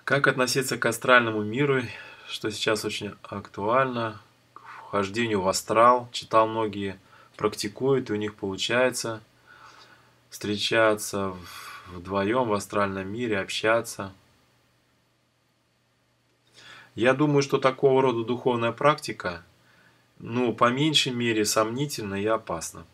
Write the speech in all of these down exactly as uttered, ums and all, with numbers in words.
Как относиться к астральному миру, что сейчас очень актуально, к вхождению в астрал. Читал, многие практикуют, и у них получается встречаться вдвоем в астральном мире, общаться. Я думаю, что такого рода духовная практика, ну, по меньшей мере, сомнительна и опасна.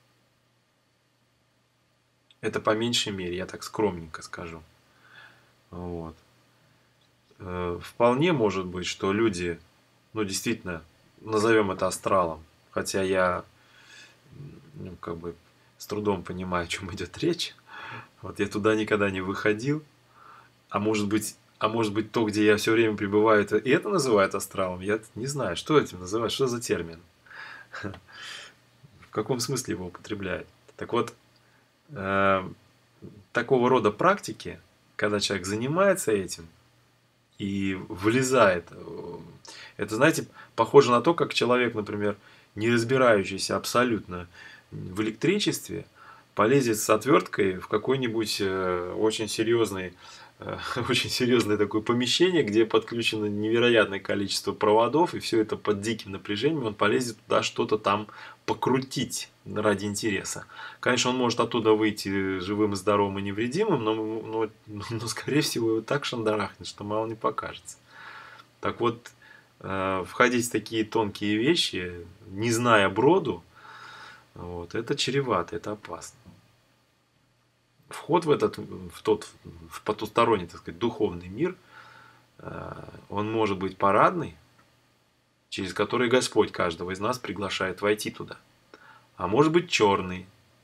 Это по меньшей мере, я так скромненько скажу. Вот. Вполне может быть, что люди, ну, действительно, назовем это астралом, хотя я, ну, как бы с трудом понимаю, о чем идет речь. Вот я туда никогда не выходил, а может быть, а может быть то, где я все время пребываю, это, и это называют астралом. Я не знаю, что этим называют, что за термин, в каком смысле его употребляют. Так вот, э, такого рода практики, когда человек занимается этим и влезает, это, знаете, похоже на то, как человек, например, не разбирающийся абсолютно в электричестве, полезет с отверткой в какой-нибудь очень серьезный, очень серьезное такое помещение, где подключено невероятное количество проводов, и все это под диким напряжением, он полезет туда что-то там покрутить ради интереса. Конечно, он может оттуда выйти живым и здоровым и невредимым, но, но, но скорее всего, его так шандарахнет, что мало не покажется. Так вот, входить в такие тонкие вещи, не зная броду, вот, это чревато, это опасно. Вход в этот, в тот, в потусторонний, так сказать, духовный мир, он может быть парадный, через который Господь каждого из нас приглашает войти туда. А может быть черный,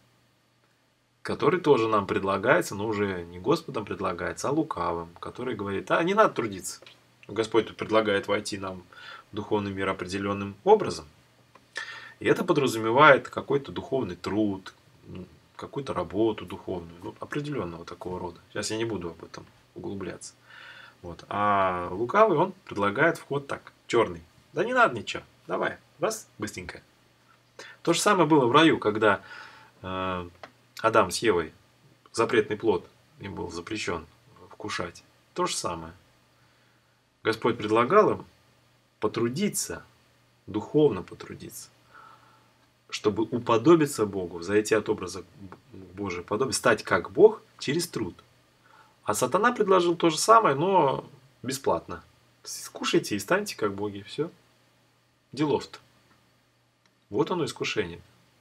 который тоже нам предлагается, но уже не Господом предлагается, а лукавым, который говорит: а не надо трудиться. Господь тут предлагает войти нам в духовный мир определенным образом. И это подразумевает какой-то духовный труд, какую-то работу духовную, ну, определенного такого рода. Сейчас я не буду об этом углубляться. Вот. А лукавый, он предлагает вход так, черный. Да не надо ничего, давай, раз, быстренько. То же самое было в раю, когда э, Адам с Евой, запретный плод им был запрещен вкушать. То же самое. Господь предлагал им потрудиться, духовно потрудиться, чтобы уподобиться Богу, зайти от образа Божия подобия, стать как Бог через труд. А сатана предложил то же самое, но бесплатно. Скушайте и станьте как боги. Все. Делов-то. Вот оно искушение.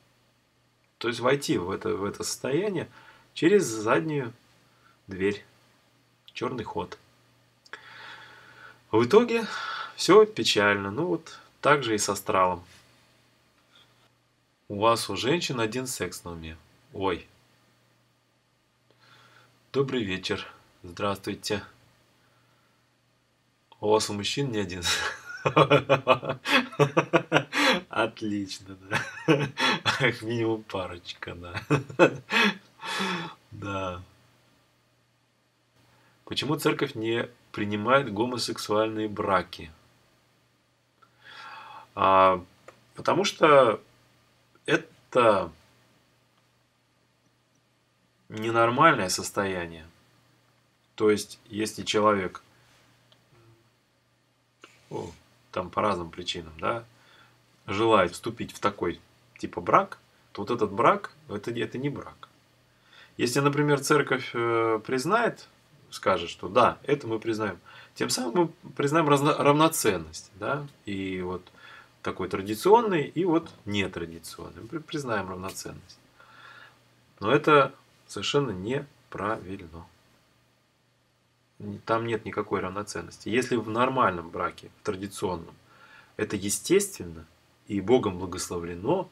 То есть войти в это, в это состояние через заднюю дверь. Черный ход. В итоге все печально. Ну вот так же и с астралом. У вас у женщин один секс на уме. Ой. Добрый вечер. Здравствуйте. У вас у мужчин не один. Отлично, да. Как минимум парочка, да. Да. Почему церковь не принимает гомосексуальные браки? А, потому что это ненормальное состояние. То есть, если человек, о, там по разным причинам, да, желает вступить в такой типа брак, то вот этот брак, это, это не брак. Если, например, церковь признает, скажет, что да, это мы признаем, тем самым мы признаем разно, равноценность, да, и вот такой традиционный и вот нетрадиционный. Мы признаем равноценность. Но это совершенно неправильно. Там нет никакой равноценности. Если в нормальном браке, в традиционном, это естественно и Богом благословлено,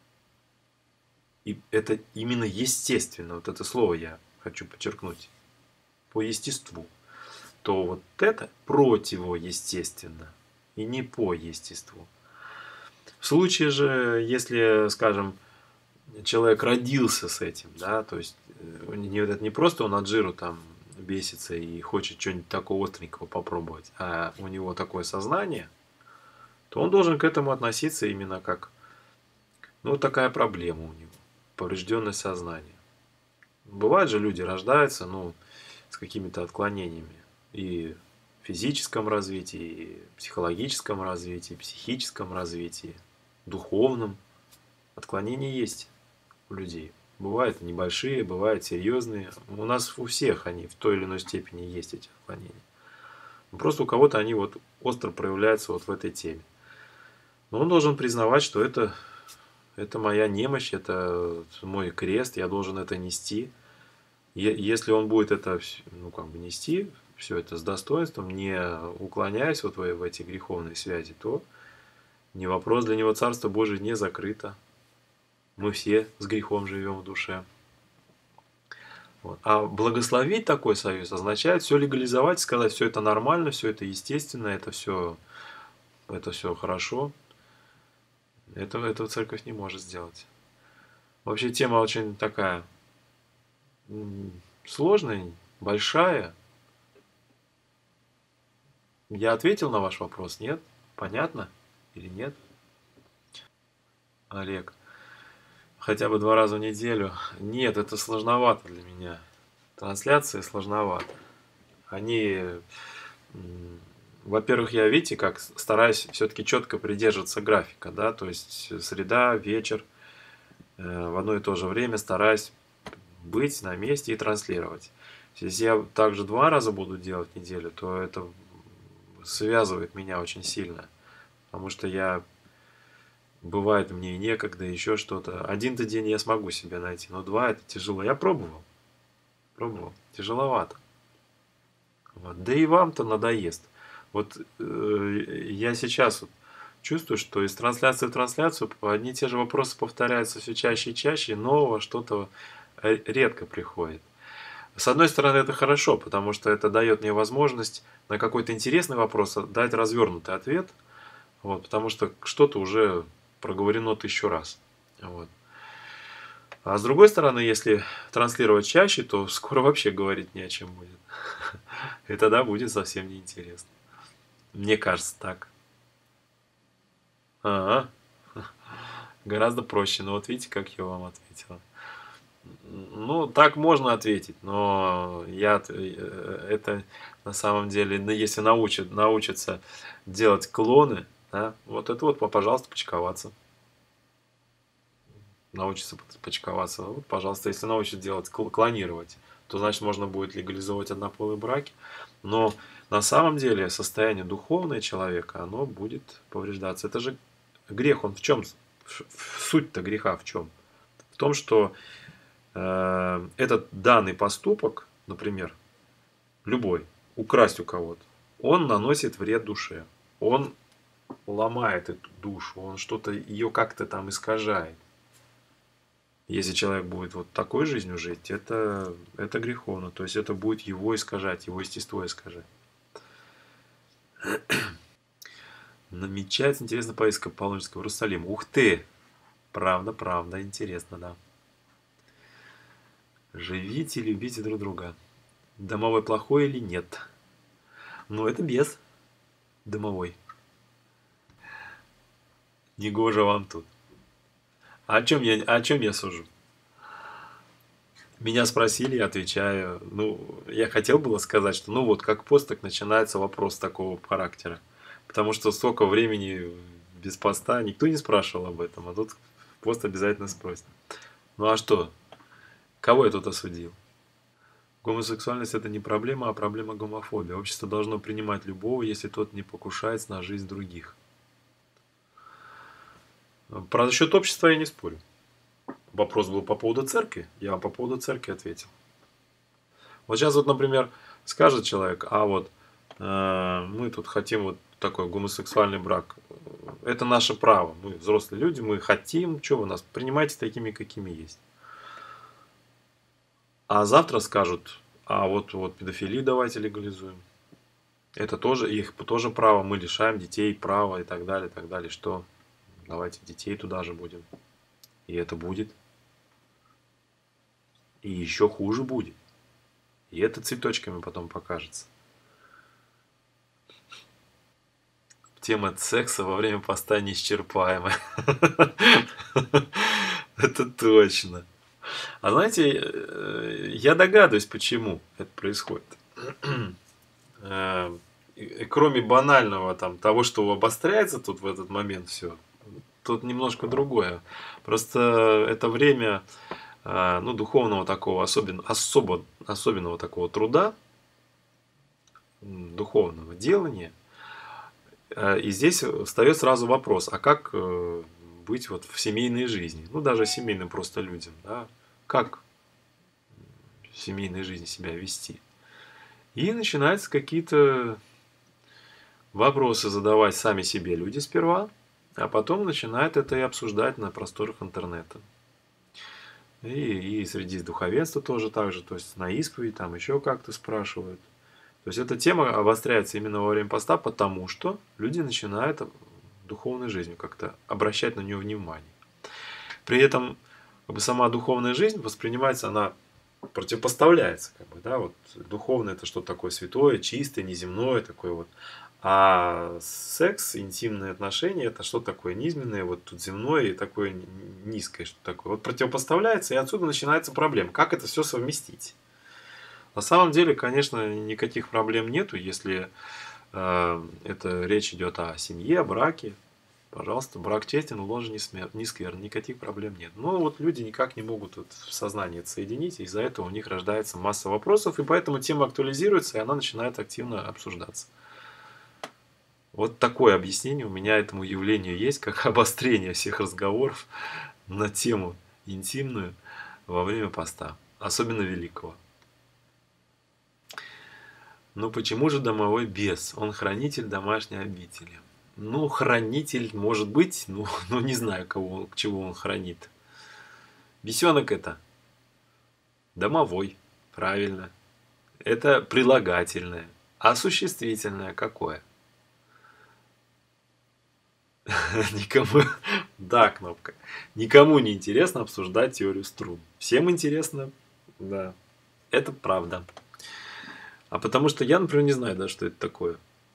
и это именно естественно, вот это слово я хочу подчеркнуть, по естеству, то вот это противоестественно и не по естеству. В случае же, если, скажем, человек родился с этим, да, то есть это не просто он от жиру там бесится и хочет что-нибудь такого остренького попробовать, а у него такое сознание, то он должен к этому относиться именно как, ну, такая проблема у него, поврежденность сознания. Бывает же, люди рождаются, ну, с какими-то отклонениями. и в физическом развитии, и в психологическом развитии, психическом развитии, духовном. Отклонения есть у людей. Бывают небольшие, бывают серьезные. У нас у всех они в той или иной степени есть, эти отклонения. Просто у кого-то они вот остро проявляются вот в этой теме. Но он должен признавать, что это, это моя немощь, это мой крест, я должен это нести. Если он будет это, ну, как бы нести, все это с достоинством, не уклоняясь вот в эти греховные связи, то не вопрос, для него Царство Божие не закрыто. Мы все с грехом живем в душе. Вот. А благословить такой союз означает все легализовать, сказать, все это нормально, все это естественно, это все, это все хорошо. Этого, этого церковь не может сделать. Вообще тема очень такая сложная, большая. Я ответил на ваш вопрос, нет? Понятно или нет? Олег. Хотя бы два раза в неделю. Нет, это сложновато для меня. Трансляции сложновато. Они, во-первых, я, видите, как стараюсь все-таки четко придерживаться графика, да, то есть среда, вечер, в одно и то же время стараюсь быть на месте и транслировать. Если я также два раза буду делать в неделю, то это связывает меня очень сильно, потому что я... Бывает мне и некогда, еще что-то. Один-то день я смогу себе найти, но два это тяжело. Я пробовал. Пробовал. Тяжеловато. Вот. Да и вам-то надоест. Вот э, я сейчас вот чувствую, что из трансляции в трансляцию одни и те же вопросы повторяются все чаще и чаще, и нового что-то редко приходит. С одной стороны, это хорошо, потому что это дает мне возможность на какой-то интересный вопрос дать развернутый ответ, вот, потому что что-то уже проговорено тысячу раз. Вот. А с другой стороны, если транслировать чаще, то скоро вообще говорить не о чем будет. И тогда будет совсем неинтересно. Мне кажется так. Ага. Гораздо проще. Но вот видите, как я вам ответила. Ну, так можно ответить, но я это на самом деле, если научат, научатся делать клоны, да, вот это вот, пожалуйста, почковаться. Научится почковаться. Вот, пожалуйста, если научится делать, клонировать, то значит можно будет легализовать однополые браки. Но на самом деле состояние духовное человека, оно будет повреждаться. Это же грех, он в чем? Суть-то греха в чем? В том, что э, этот данный поступок, например, любой, украсть у кого-то, он наносит вред душе. Он ломает эту душу, он что-то ее как-то там искажает. Если человек будет вот такой жизнью жить, это, это греховно. То есть это будет его искажать, его естество искажать. Намечается интересная поездка Паломнического в Иерусалим. Ух ты! Правда, правда, интересно, да. Живите, любите друг друга. Домовой плохой или нет? Ну, это без домовой. Негоже вам тут. А о чем я, о чем я сужу? Меня спросили, я отвечаю. Ну, я хотел было сказать, что ну вот как пост, так начинается вопрос такого характера. Потому что столько времени без поста никто не спрашивал об этом, а тут пост обязательно спросит. Ну а что? Кого я тут осудил? Гомосексуальность это не проблема, а проблема гомофобии. Общество должно принимать любого, если тот не покушается на жизнь других. Про счет общества я не спорю. Вопрос был по поводу церкви, я вам по поводу церкви ответил. Вот сейчас вот, например, скажет человек, а вот э, мы тут хотим вот такой гомосексуальный брак. Это наше право. Мы взрослые люди, мы хотим, что вы нас принимайте такими, какими есть. А завтра скажут, а вот, вот педофилию давайте легализуем. Это тоже их тоже право, мы лишаем детей права и так далее, и так далее. Что? Давайте детей туда же будем. И это будет. И еще хуже будет. И это цветочками потом покажется. Тема секса во время поста неисчерпаемая. Это точно. А знаете, я догадываюсь, почему это происходит. кроме банального там того, что обостряется тут в этот момент все, тут немножко другое. Просто это время, ну, духовного такого, особенно, особо, особенного такого труда, духовного делания. И здесь встает сразу вопрос, а как быть вот в семейной жизни? Ну, даже семейным просто людям, да? Как в семейной жизни себя вести? И начинаются какие-то вопросы задавать сами себе люди сперва, а потом начинают это и обсуждать на просторах интернета. И, и среди духовенства тоже так же, то есть на исповедь там еще как-то спрашивают. То есть эта тема обостряется именно во время поста, потому что люди начинают духовной жизнью как-то обращать на нее внимание. При этом как бы, сама духовная жизнь воспринимается, она противопоставляется. Как бы, да, вот, духовное это что-то такое святое, чистое, неземное, такое вот. А секс, интимные отношения это что-то такое низменное, вот тут земное и такое низкое, что такое. Вот противопоставляется, и отсюда начинается проблема. Как это все совместить? На самом деле, конечно, никаких проблем нету, если э, это речь идет о семье, о браке. Пожалуйста, брак честен, ложь не, смер... не скверн, никаких проблем нет. Но вот люди никак не могут вот в сознании это соединить, и из-за этого у них рождается масса вопросов, и поэтому тема актуализируется, и она начинает активно обсуждаться. Вот такое объяснение у меня этому явлению есть, как обострение всех разговоров на тему интимную во время поста, особенно великого. Но почему же домовой бес? Он хранитель домашней обители. Ну, хранитель может быть, ну, ну не знаю, кого, к чему он хранит. Бесенок это домовой, правильно. Это прилагательное. А существительное какое? Никому, да, кнопка. Никому не интересно обсуждать теорию струн. Всем интересно, да, это правда. А потому что я, например, не знаю, да, что это такое.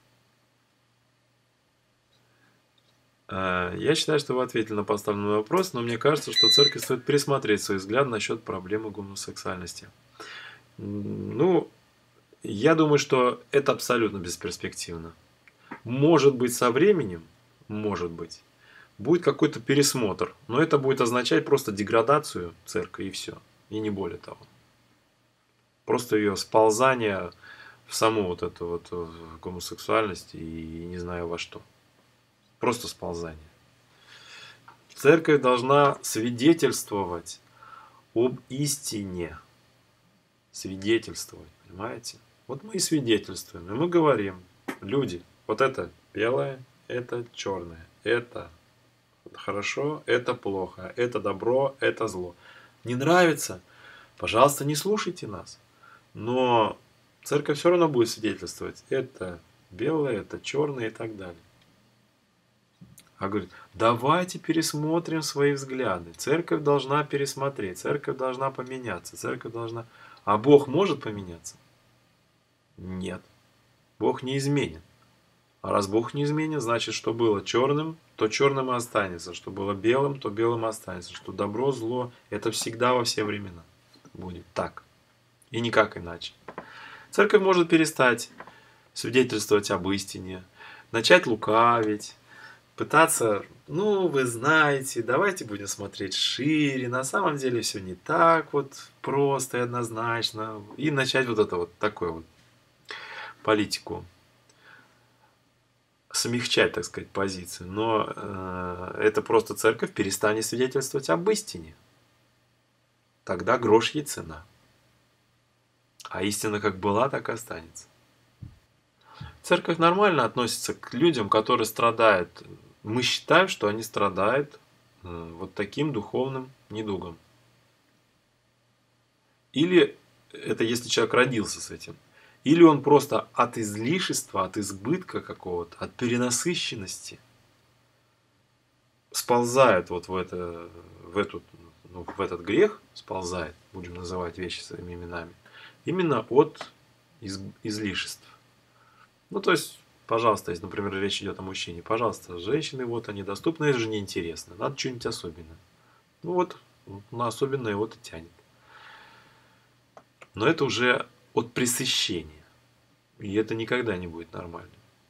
Я считаю, что вы ответили на поставленный вопрос, но мне кажется, что церковь стоит пересмотреть свой взгляд насчет проблемы гомосексуальности. Ну, я думаю, что это абсолютно бесперспективно. Может быть, со временем, может быть, будет какой-то пересмотр, но это будет означать просто деградацию церкви и все, и не более того. Просто ее сползание в саму вот эту вот гомосексуальность и не знаю во что. Просто сползание. Церковь должна свидетельствовать об истине. Свидетельствовать, понимаете? Вот мы и свидетельствуем, и мы говорим, люди, вот это белое, это черное, это хорошо, это плохо, это добро, это зло. Не нравится? Пожалуйста, не слушайте нас. Но церковь все равно будет свидетельствовать, это белое, это черное и так далее. А говорит, давайте пересмотрим свои взгляды. Церковь должна пересмотреть, церковь должна поменяться, церковь должна... А Бог может поменяться? Нет. Бог не изменен. А раз Бог не изменен, значит, что было черным, то черным и останется. Что было белым, то белым и останется. Что добро, зло, это всегда во все времена будет так. И никак иначе. Церковь может перестать свидетельствовать об истине, начать лукавить, пытаться, ну, вы знаете, давайте будем смотреть шире, на самом деле все не так вот просто и однозначно. И начать вот это вот такое вот политику. Смягчать, так сказать, позицию. Но э, это просто церковь перестанет свидетельствовать об истине. Тогда грош ей цена. А истина как была, так и останется. Церковь нормально относится к людям, которые страдают. Мы считаем, что они страдают э, вот таким духовным недугом. Или это если человек родился с этим. Или он просто от излишества, от избытка какого-то, от перенасыщенности сползает вот в, это, в, эту, ну, в этот грех, сползает, будем называть вещи своими именами, именно от из, излишеств. Ну, то есть, пожалуйста, если, например, речь идет о мужчине, пожалуйста, женщины, вот они доступны, это же неинтересно, надо что-нибудь особенное. Ну вот, на особенное вот и тянет. Но это уже от пресыщения. И это никогда не будет нормально.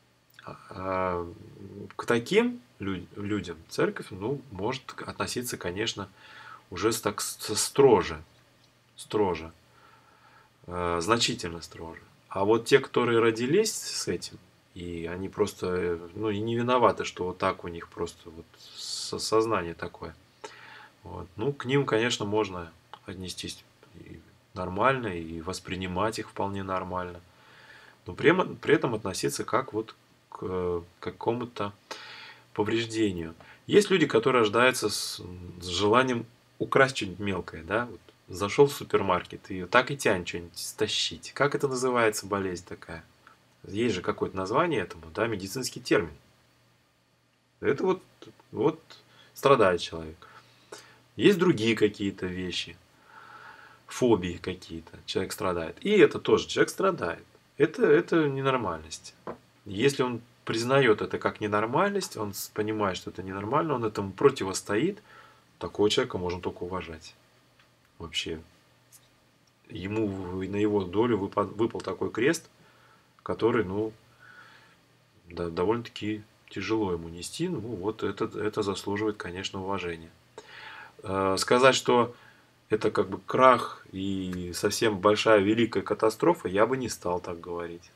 А к таким людям церковь, ну, может относиться, конечно, уже так строже, строже, значительно строже. А вот те, которые родились с этим, и они просто, ну, и не виноваты, что вот так у них просто вот сознание такое. Вот. Ну, к ним, конечно, можно отнестись и нормально, и воспринимать их вполне нормально. Но при, при этом относиться как вот к какому-то повреждению. Есть люди, которые рождаются с, с желанием украсть что-нибудь мелкое, да, вот зашел в супермаркет и так и тянет что-нибудь стащить. Как это называется, болезнь такая? Есть же какое-то название этому, да, медицинский термин. Это вот, вот страдает человек. Есть другие какие-то вещи, фобии какие-то, человек страдает. И это тоже, человек страдает. Это, это ненормальность. Если он признает это как ненормальность, он понимает, что это ненормально, он этому противостоит, такого человека можно только уважать. Вообще. Ему на его долю выпал, выпал такой крест, который, ну, да, довольно-таки тяжело ему нести. Ну, вот это, это заслуживает, конечно, уважения. Э, сказать, что это как бы крах и совсем большая великая катастрофа, я бы не стал так говорить.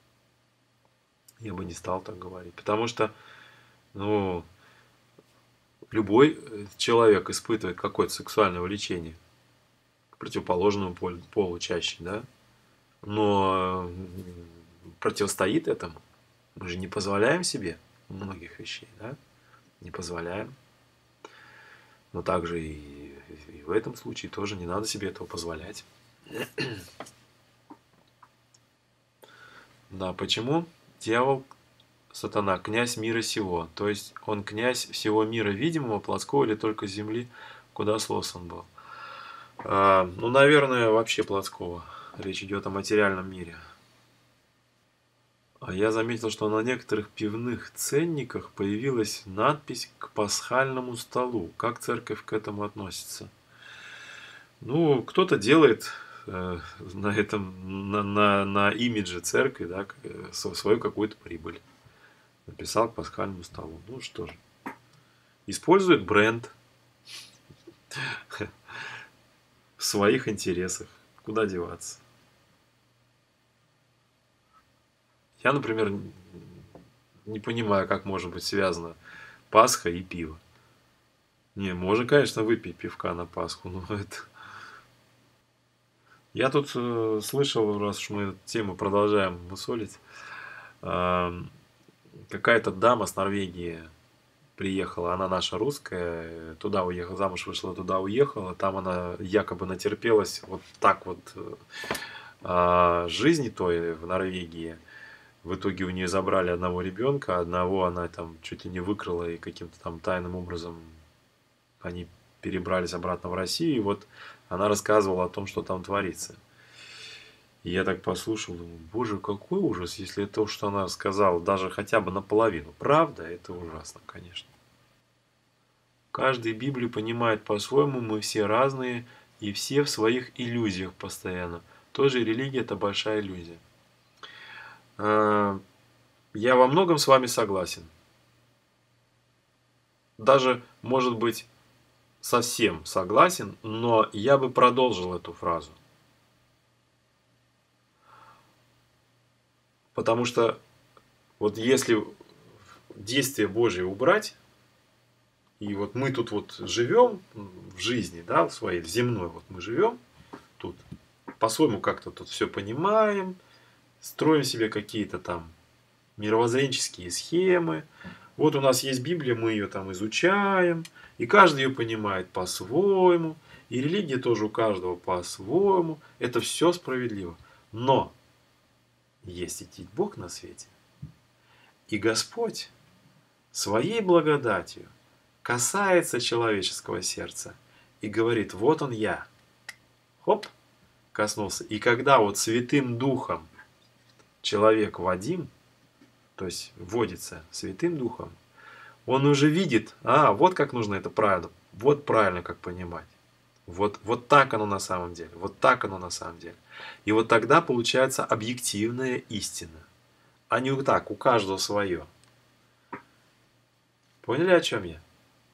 Я бы не стал так говорить. Потому что, ну, любой человек испытывает какое-то сексуальное влечение к противоположному полу чаще, да? Но противостоит этому. Мы же не позволяем себе многих вещей, да? Не позволяем. Но также и, и в этом случае тоже не надо себе этого позволять. Да, почему? Дьявол, сатана, князь мира сего. То есть он князь всего мира видимого, плотского или только земли, куда слосан был. А, ну, наверное, вообще плотского. Речь идет о материальном мире. А я заметил, что на некоторых пивных ценниках появилась надпись «К пасхальному столу». Как церковь к этому относится? Ну, кто-то делает э, на этом, на, на, на имидже церкви, да, свою какую-то прибыль. Написал «К пасхальному столу». Ну что же. Использует бренд в своих интересах. Куда деваться? Я, например, не понимаю, как может быть связано Пасха и пиво. Не, можно, конечно, выпить пивка на Пасху, но это... Я тут э, слышал, раз уж мы эту тему продолжаем мусолить, э, какая-то дама с Норвегии приехала, она наша русская, туда уехала, замуж вышла, туда уехала, там она якобы натерпелась вот так вот э, жизни той в Норвегии. В итоге у нее забрали одного ребенка, одного она там чуть ли не выкрала, и каким-то там тайным образом они перебрались обратно в Россию. И вот она рассказывала о том, что там творится. И я так послушал, думаю, боже, какой ужас, если это то, что она сказала, даже хотя бы наполовину. Правда, это ужасно, конечно. Каждый Библию понимает по-своему, мы все разные, и все в своих иллюзиях постоянно. Тоже религия – это большая иллюзия. Я во многом с вами согласен. Даже, может быть, совсем согласен, но я бы продолжил эту фразу. Потому что вот если действие Божие убрать, и вот мы тут вот живем в жизни, да, в своей, в земной, вот мы живем тут, по-своему как-то тут все понимаем, строим себе какие-то там мировоззренческие схемы. Вот у нас есть Библия, мы ее там изучаем, и каждый ее понимает по-своему, и религия тоже у каждого по-своему. Это все справедливо. Но есть идти Бог на свете, и Господь своей благодатью касается человеческого сердца и говорит, вот он я. Хоп, коснулся. И когда вот Святым Духом человек водим, то есть вводится Святым Духом, он уже видит, а, вот как нужно это правильно, вот правильно как понимать. Вот, вот так оно на самом деле, вот так оно на самом деле. И вот тогда получается объективная истина. а не вот так, у каждого свое. Поняли, о чем я?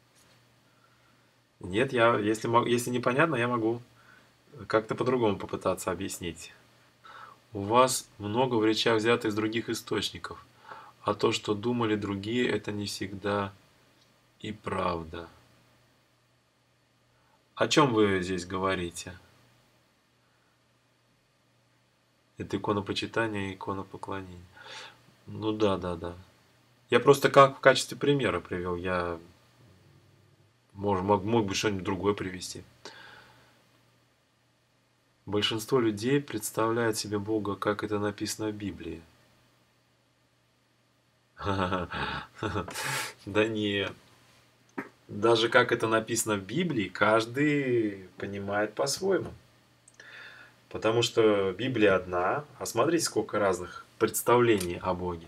Нет, я, если, если непонятно, я могу как-то по-другому попытаться объяснить. У вас много в речах взято из других источников, а то, что думали другие, это не всегда и правда. О чем вы здесь говорите? Это иконопочитание и иконопоклонение. Ну да, да, да. Я просто как в качестве примера привел. Я мог, мог, мог бы что-нибудь другое привести. Большинство людей представляет себе Бога, как это написано в Библии. Да нет. Даже как это написано в Библии, каждый понимает по-своему. Потому что Библия одна, а смотрите, сколько разных представлений о Боге.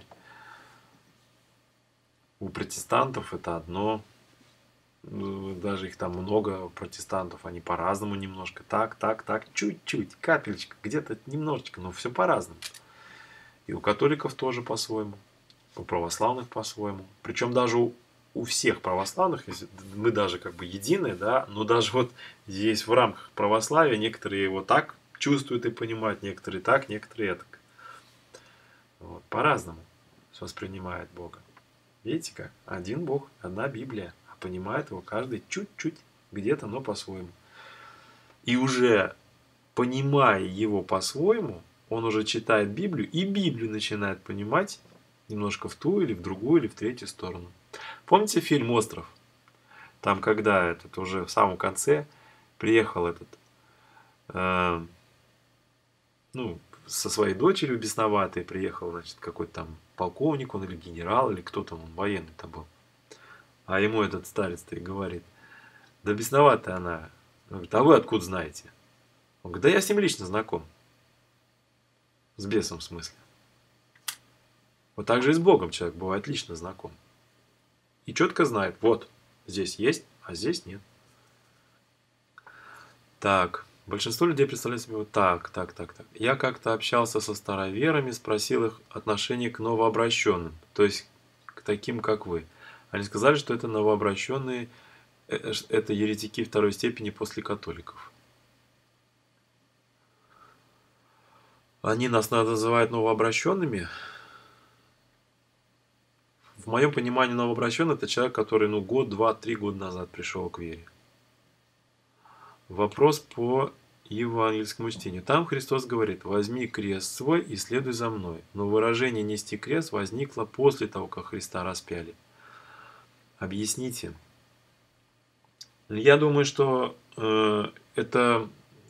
У протестантов это одно, даже их там много, протестантов, они по-разному немножко, так, так, так, чуть-чуть, капельчика, где-то немножечко, но все по-разному. И у католиков тоже по-своему, у православных по-своему. Причем даже у, у всех православных, мы даже как бы едины, да, но даже вот здесь в рамках православия некоторые его так чувствуют и понимают, некоторые так, некоторые так. Вот, по-разному воспринимает Бога. Видите как? Один Бог, одна Библия, а понимает его каждый чуть-чуть, где-то, но по-своему. И уже понимая его по-своему, он уже читает Библию, и Библию начинает понимать немножко в ту или в другую, или в третью сторону. Помните фильм «Остров»? Там, когда этот уже в самом конце приехал этот, э, ну, со своей дочерью бесноватой, приехал, значит, какой-то там полковник, он или генерал, или кто там, он военный-то был. А ему этот старец-то и говорит: да бесноватая она. Он говорит: а вы откуда знаете? Он говорит: да я с ним лично знаком. С бесом в смысле. Вот так же и с Богом человек бывает лично знаком. И четко знает: вот, здесь есть, а здесь нет. Так, большинство людей представляют себе вот так, так, так, так. Я как-то общался со староверами, спросил их отношение к новообращенным, то есть к таким, как вы. Они сказали, что это новообращенные, это еретики второй степени после католиков. Они нас называют новообращенными. В моем понимании новообращенный — это человек, который ну, год, два, три года назад пришел к вере. Вопрос по евангельскому чтению. Там Христос говорит: возьми крест свой и следуй за мной. Но выражение нести крест возникло после того, как Христа распяли. Объясните. Я думаю, что э, это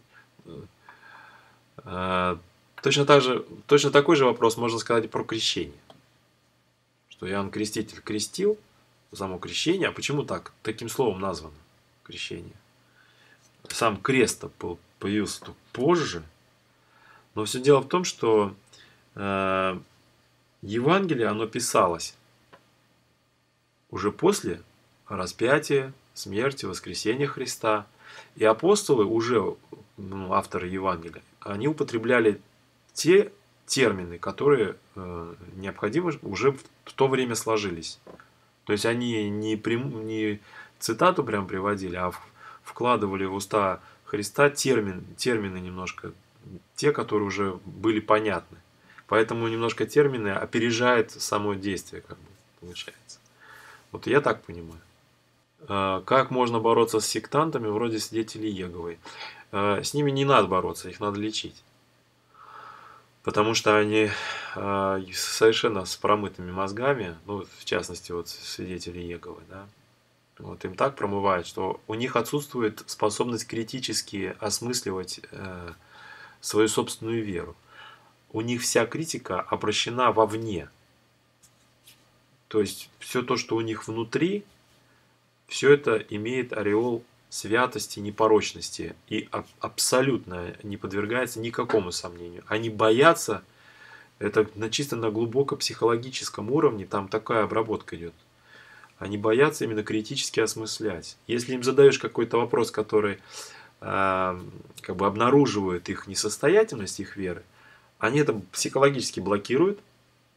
э, точно, так же, точно такой же вопрос можно сказать про крещение. Что Иоанн Креститель крестил, само крещение. А почему так? Таким словом названо крещение. Сам крест появился только позже. Но все дело в том, что э, Евангелие, оно писалось уже после распятия, смерти, воскресения Христа. И апостолы, уже ну, авторы Евангелия, они употребляли те термины, которые э, необходимо уже в то время сложились. То есть они не, прям, не цитату прям приводили, а вкладывали в уста Христа термин, термины немножко, те, которые уже были понятны. Поэтому немножко термины опережают само действие, как бы получается. Вот я так понимаю. Как можно бороться с сектантами вроде свидетелей Иеговы? С ними не надо бороться, их надо лечить. Потому что они совершенно с промытыми мозгами, ну, в частности, вот свидетели Иеговы, да, вот им так промывают, что у них отсутствует способность критически осмысливать э, свою собственную веру. У них вся критика обращена вовне. То есть все то, что у них внутри, все это имеет ореол святости, непорочности и аб- абсолютно не подвергается никакому сомнению. Они боятся, это на чисто на глубоко психологическом уровне, там такая обработка идет. Они боятся именно критически осмыслять. Если им задаешь какой-то вопрос, который э, как бы обнаруживает их несостоятельность, их веры, они это психологически блокируют,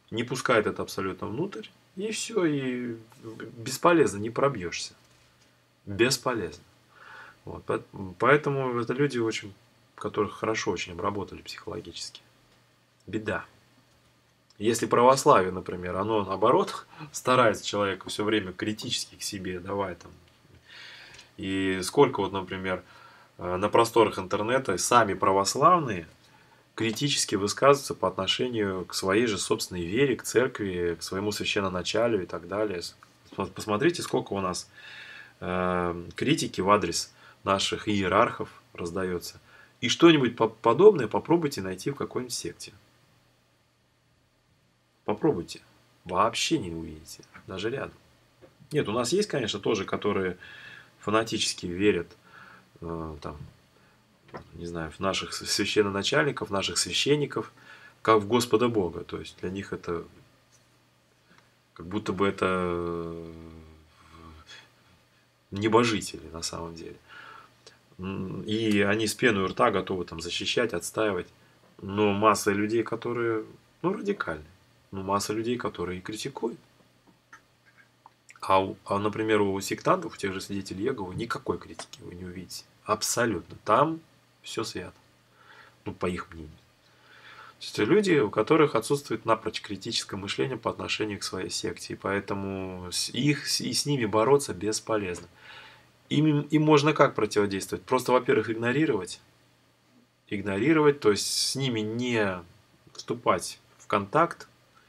не пускает это абсолютно внутрь, и все, и бесполезно, не пробьешься. Бесполезно. Вот. Поэтому это люди, очень, которых хорошо очень обработали психологически. Беда. Если православие, например, оно наоборот старается человека все время критически к себе, давай там. И сколько вот, например, на просторах интернета сами православные критически высказываются по отношению к своей же собственной вере, к церкви, к своему священноначалию и так далее. Посмотрите, сколько у нас э, критики в адрес наших иерархов раздается. И что-нибудь подобное попробуйте найти в какой-нибудь секте. Попробуйте. Вообще не увидите. Даже рядом. Нет, у нас есть, конечно, тоже, которые фанатически верят э, там, не знаю, в наших священноначальников, наших священников, как в Господа Бога. То есть для них это как будто бы это небожители на самом деле. И они с пеной у рта готовы там защищать, отстаивать. Но масса людей, которые, ну, радикальны. Ну, масса людей, которые и критикуют. А, а, например, у сектантов, у тех же свидетелей Иеговы, никакой критики вы не увидите. Абсолютно. Там все свято. Ну, по их мнению. То есть люди, у которых отсутствует напрочь критическое мышление по отношению к своей секте. И поэтому их, и с ними бороться бесполезно. Им, им можно как противодействовать? Просто, во-первых, игнорировать. Игнорировать, то есть с ними не вступать в контакт,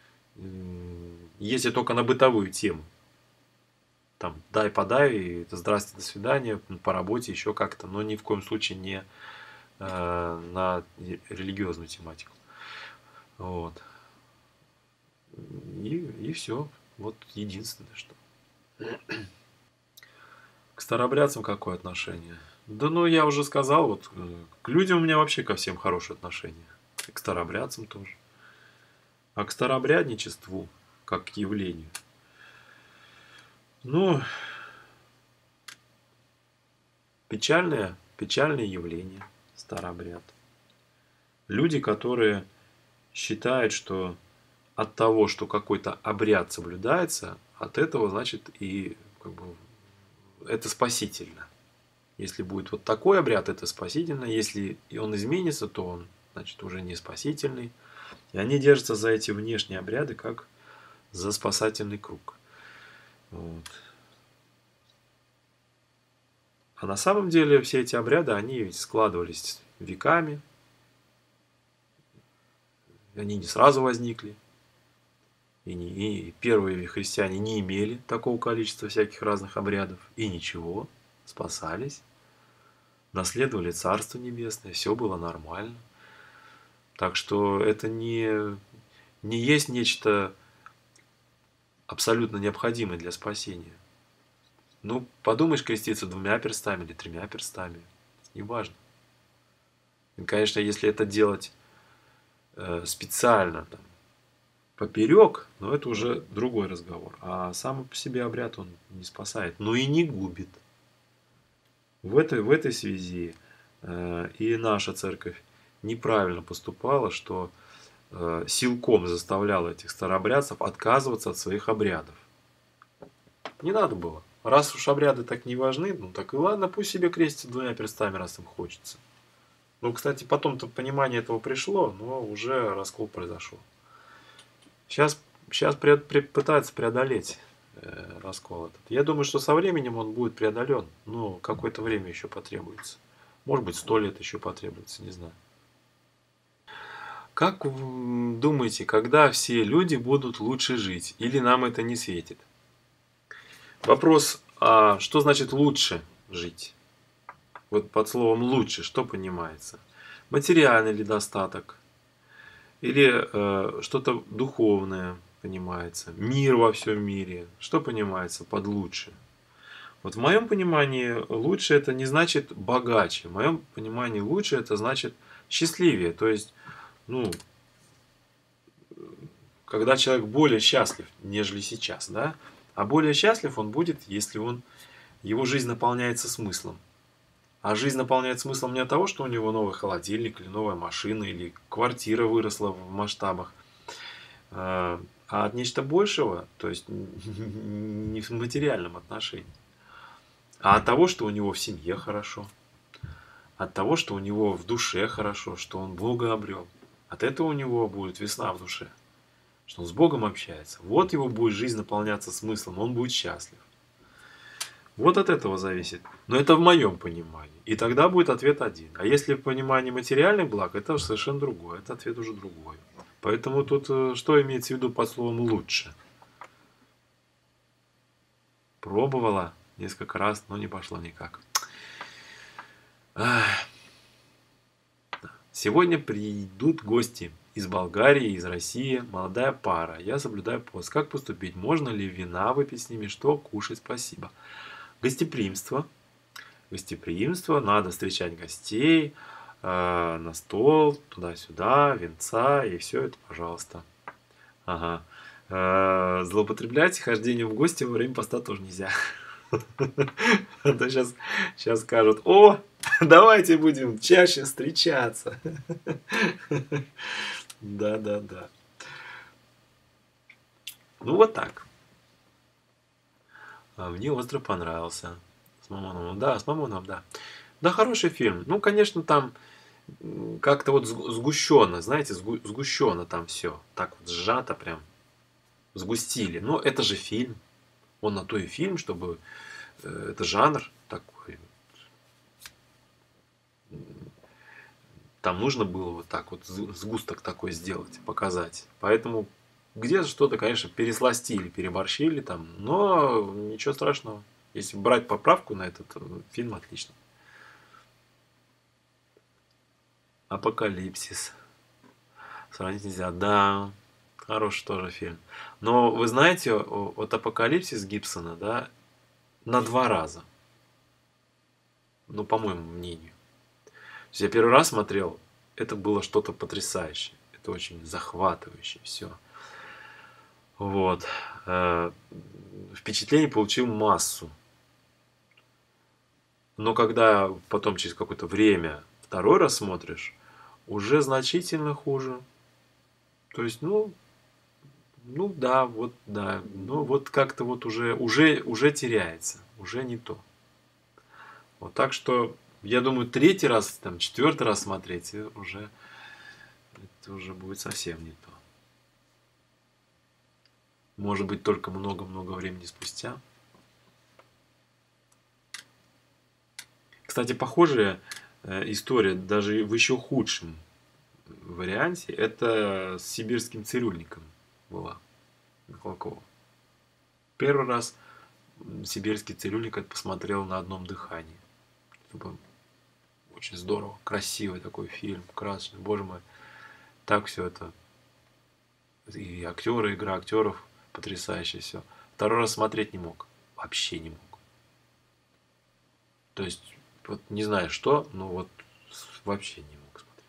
если только на бытовую тему. Там, дай, подай, и здрасте, до свидания, по работе, еще как-то, но ни в коем случае не э, на религиозную тематику. Вот. И, и все. Вот единственное, что. К старообрядцам какое отношение? Да ну, я уже сказал, вот к людям у меня вообще ко всем хорошее отношение. И к старообрядцам тоже. А к старообрядничеству, как к явлению, ну, печальное, печальное явление, старообряд. Люди, которые считают, что от того, что какой-то обряд соблюдается, от этого, значит, и как бы, это спасительно. Если будет вот такой обряд, это спасительно. Если он изменится, то он, значит, уже не спасительный. И они держатся за эти внешние обряды, как за спасательный круг. Вот. А на самом деле все эти обряды, они ведь складывались веками. Они не сразу возникли. И, не, и первые христиане не имели такого количества всяких разных обрядов. И ничего, спасались. Наследовали Царство Небесное, все было нормально. Так что это не, не есть нечто абсолютно необходимое для спасения. Ну, подумаешь, креститься двумя перстами или тремя перстами. Неважно. И, конечно, если это делать э, специально, там, поперек, но это уже другой разговор. А сам по себе обряд он не спасает, но и не губит. В этой, в этой связи э, и наша церковь неправильно поступала, что э, силком заставляла этих старообрядцев отказываться от своих обрядов. Не надо было. Раз уж обряды так не важны, ну так и ладно, пусть себе крестятся двумя перстами, раз им хочется. Ну, кстати, потом-то понимание этого пришло, но уже раскол произошел. Сейчас, сейчас пре, пре, пытаются преодолеть э, раскол этот. Я думаю, что со временем он будет преодолен, но какое-то время еще потребуется. Может быть, сто лет еще потребуется, не знаю. Как вы думаете, когда все люди будут лучше жить? Или нам это не светит? Вопрос, а что значит лучше жить? Вот под словом лучше что понимается? Материальный ли достаток? Или э, что-то духовное понимается? Мир во всем мире? Что понимается под лучше? Вот в моем понимании лучше это не значит богаче. В моем понимании лучше это значит счастливее. То есть, ну, когда человек более счастлив, нежели сейчас, да? А более счастлив он будет, если он, его жизнь наполняется смыслом. А жизнь наполняется смыслом не от того, что у него новый холодильник, или новая машина, или квартира выросла в масштабах. А а от нечто большего, то есть не в материальном отношении, а от того, что у него в семье хорошо, от того, что у него в душе хорошо, что он Бога обрел. От этого у него будет весна в душе, что он с Богом общается. Вот его будет жизнь наполняться смыслом, он будет счастлив. Вот от этого зависит. Но это в моем понимании. И тогда будет ответ один. А если в понимании материальных благ, это совершенно другое. Это ответ уже другой. Поэтому тут э, что имеется в виду под словом «лучше»? Пробовала несколько раз, но не пошло никак. Ах. Сегодня придут гости из Болгарии, из России, молодая пара. Я соблюдаю пост. Как поступить? Можно ли вина выпить с ними? Что кушать? Спасибо. Гостеприимство. Гостеприимство. Надо встречать гостей э, на стол, туда-сюда, венца и все это, пожалуйста. Ага. Э, злоупотреблять хождением в гости во время поста тоже нельзя. А то сейчас, сейчас скажут: о, давайте будем чаще встречаться. Да, да, да. Ну вот так. А мне «Остров» понравился. С Мамоновым. Да, с Мамоновым, да. Да, хороший фильм. Ну, конечно, там м, как-то вот сгу- сгущенно, знаете, сгу- сгущенно там все. Так вот сжато прям. Сгустили. Но это же фильм. Он на то и фильм, чтобы... э, Это жанр такой. Там нужно было вот так вот з- сгусток такой сделать, показать. Поэтому где-то что-то, конечно, пересластили, переборщили там, но ничего страшного. Если брать поправку на этот э, фильм, отлично. Апокалипсис. Сравнить нельзя. Да, хороший тоже фильм. Но вы знаете, о- вот Апокалипсис Гибсона, да, на два раза. Ну, по моему мнению. То есть я первый раз смотрел, это было что-то потрясающее. Это очень захватывающе все. Вот. Э, Впечатлений получил массу. Но когда потом через какое-то время второй раз смотришь, уже значительно хуже. То есть, ну, ну да, вот да, ну вот как-то вот уже, уже, уже теряется, уже не то. Вот так что, я думаю, третий раз, там, четвертый раз смотреть, э, уже, это уже будет совсем не то. Может быть, только много-много времени спустя. Кстати, похожая э, история, даже в еще худшем варианте, это с сибирским цирюльником была Михалкова. Первый раз сибирский цирюльник это посмотрел на одном дыхании. Это было очень здорово, красивый такой фильм, красочный, боже мой. Так все это, и актеры, игра актеров, потрясающе все. Второй раз смотреть не мог, вообще не мог. То есть, вот не знаю что, но вот вообще не мог смотреть.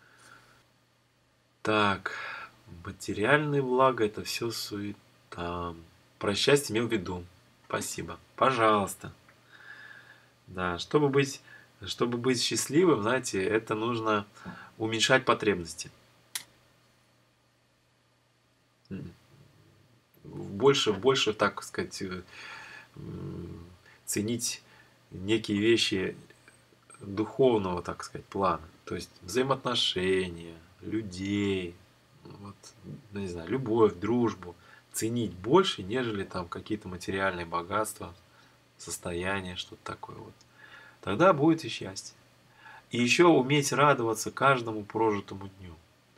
Так, материальные блага это все суета. Про счастье имел в виду. Спасибо. Пожалуйста. Да, чтобы быть, чтобы быть счастливым, знаете, это нужно уменьшать потребности. Больше, больше, так сказать, э, ценить некие вещи духовного, так сказать, плана. То есть взаимоотношения, людей, вот, ну, не знаю, любовь, дружбу. Ценить больше, нежели там какие-то материальные богатства, состояние, что-то такое вот. Тогда будет и счастье. И еще уметь радоваться каждому прожитому дню.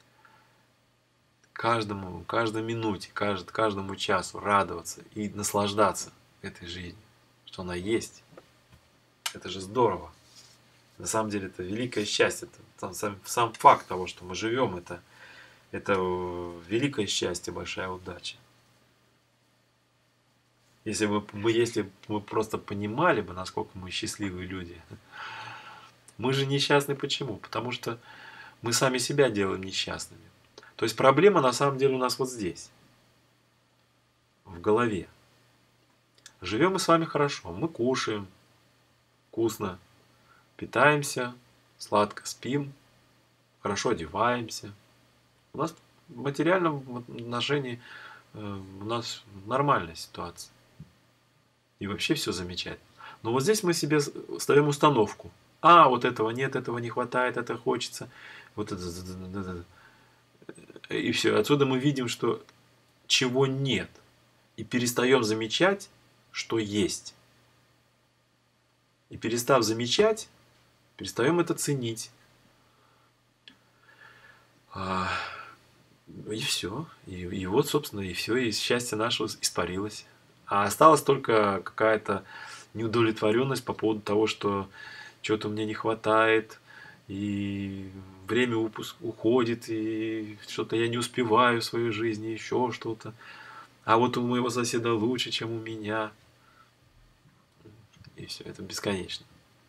Каждому, каждой минуте, кажд, каждому часу радоваться и наслаждаться этой жизнью. Что она есть. Это же здорово. На самом деле это великое счастье. Это, там, сам, сам факт того, что мы живем, это, это великое счастье, большая удача. Если бы мы, если бы мы просто понимали бы, насколько мы счастливые люди. Мы же несчастны почему? Потому что мы сами себя делаем несчастными. То есть проблема на самом деле у нас вот здесь, в голове. Живем мы с вами хорошо, мы кушаем вкусно, питаемся, сладко спим, хорошо одеваемся. У нас в материальном отношении э, у нас нормальная ситуация. И вообще все замечательно. Но вот здесь мы себе с- ставим установку. А, вот этого нет, этого не хватает, это хочется. Вот это. И все. Отсюда мы видим, что чего нет. И перестаем замечать, что есть. И перестав замечать, перестаем это ценить. А, И все. И, и вот, собственно, и все. И счастье наше испарилось. А осталась только какая-то неудовлетворенность по поводу того, что чего-то мне не хватает, и время упуск уходит, и что-то я не успеваю в своей жизни, еще что-то. А вот у моего соседа лучше, чем у меня. И все, это бесконечно.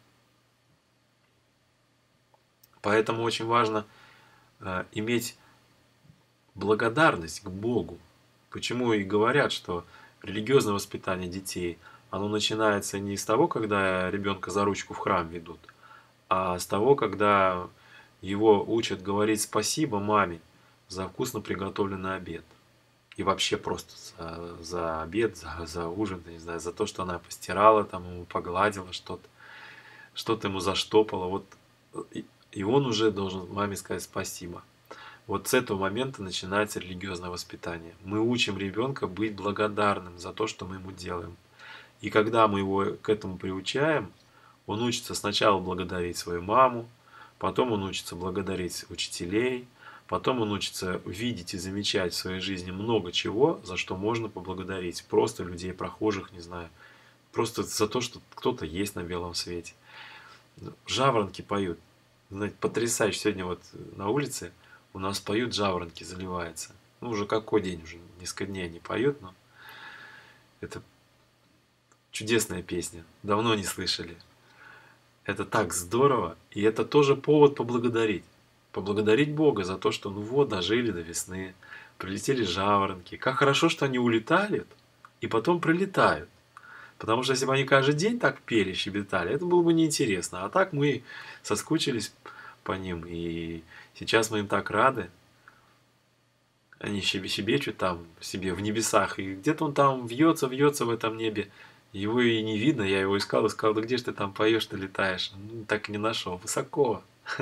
Поэтому очень важно э, иметь благодарность к Богу. Почему и говорят, что религиозное воспитание детей, оно начинается не с того, когда ребенка за ручку в храм ведут, а с того, когда его учат говорить спасибо маме за вкусно приготовленный обед. И вообще просто за, за обед, за, за ужин, не знаю, за то, что она постирала, там ему погладила что-то, что-то ему заштопала. Вот, и, и он уже должен маме сказать спасибо. Вот с этого момента начинается религиозное воспитание. Мы учим ребенка быть благодарным за то, что мы ему делаем. И когда мы его к этому приучаем, он учится сначала благодарить свою маму, потом он учится благодарить учителей, потом он учится видеть и замечать в своей жизни много чего, за что можно поблагодарить. Просто людей, прохожих, не знаю. Просто за то, что кто-то есть на белом свете. Жаворонки поют. Знаете, потрясающе. Сегодня вот на улице у нас поют жаворонки, заливается. Ну, уже какой день, уже несколько дней они поют, но это чудесная песня. Давно не слышали. Это так здорово, и это тоже повод поблагодарить. Поблагодарить Бога за то, что ну вот, дожили до весны, прилетели жаворонки. Как хорошо, что они улетают и потом прилетают. Потому что если бы они каждый день так пели, щебетали, это было бы неинтересно. А так мы соскучились по ним, и сейчас мы им так рады. Они себе щебечут там себе в небесах, и где-то он там вьется, вьется в этом небе. Его и не видно, я его искал, искал, да где же ты там поешь, ты летаешь? Ну, так и не нашел, высоко.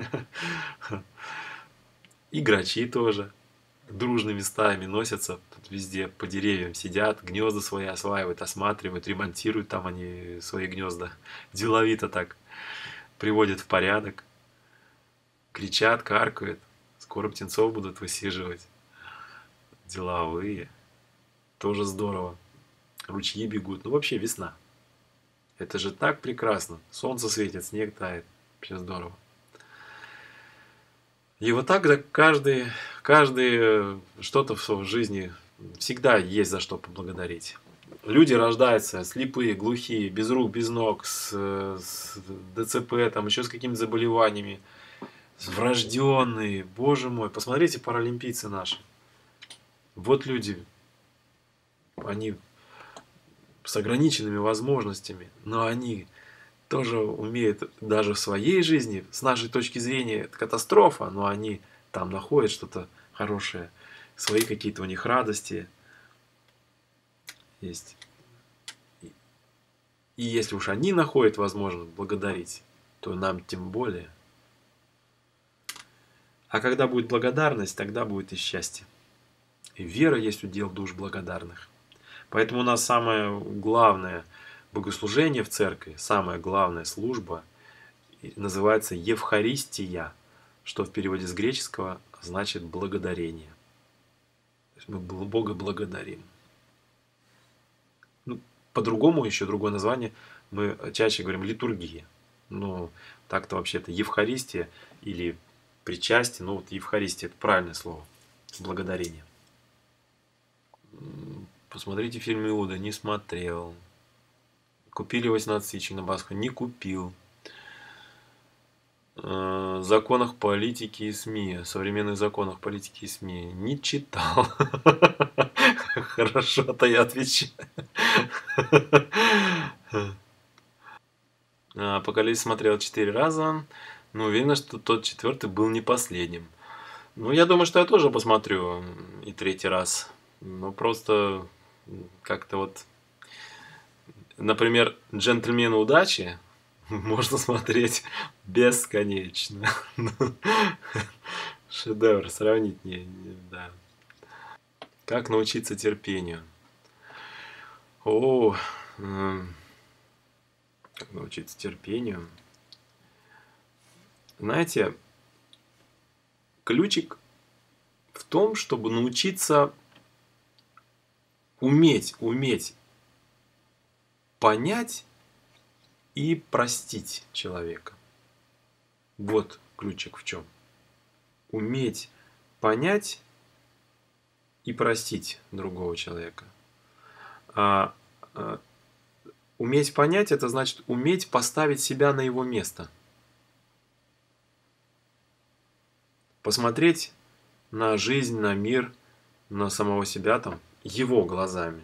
И грачи тоже дружными стаями носятся, тут везде по деревьям сидят, гнезда свои осваивают, осматривают, ремонтируют там они свои гнезда. Деловито так приводят в порядок, кричат, каркают, скоро птенцов будут высиживать. Деловые, тоже здорово. Ручьи бегут, ну вообще весна. Это же так прекрасно. Солнце светит, снег тает. Вообще здорово. И вот так да, каждый, каждый что-то в жизни всегда есть за что поблагодарить. Люди рождаются слепые, глухие, без рук, без ног, с, с ДЦП, там еще с какими-то заболеваниями, врожденные. Боже мой, посмотрите паралимпийцы наши. Вот люди, они с ограниченными возможностями, но они тоже умеют даже в своей жизни, с нашей точки зрения, это катастрофа, но они там находят что-то хорошее, свои какие-то у них радости есть. И если уж они находят возможность благодарить, то нам тем более. А когда будет благодарность, тогда будет и счастье. И вера есть удел душ благодарных. Поэтому у нас самое главное богослужение в церкви, самая главная служба называется Евхаристия, что в переводе с греческого значит благодарение. То есть мы Бога благодарим. Ну, по-другому еще другое название мы чаще говорим литургия. Но так-то вообще-то Евхаристия или причастие, ну вот Евхаристия это правильное слово, благодарение. Посмотрите фильм «Иуда», не смотрел. Купили восемнадцать тысяч на Пасху, не купил. В законах политики и СМИ, современных законах политики и СМИ не читал. Хорошо-то я отвечаю. Апокалипсис смотрел четыре раза, но уверен, что тот четвертый был не последним. Ну, я думаю, что я тоже посмотрю и третий раз. Ну, просто как-то вот, например, «Джентльмены удачи» можно смотреть бесконечно. Шедевр, сравнить не, не- да. Как научиться терпению? О, м, как научиться терпению? Знаете, ключик в том, чтобы научиться уметь, уметь понять и простить человека. Вот ключик в чем. Уметь понять и простить другого человека. А, а, уметь понять — это значит уметь поставить себя на его место. Посмотреть на жизнь, на мир, на самого себя там его глазами.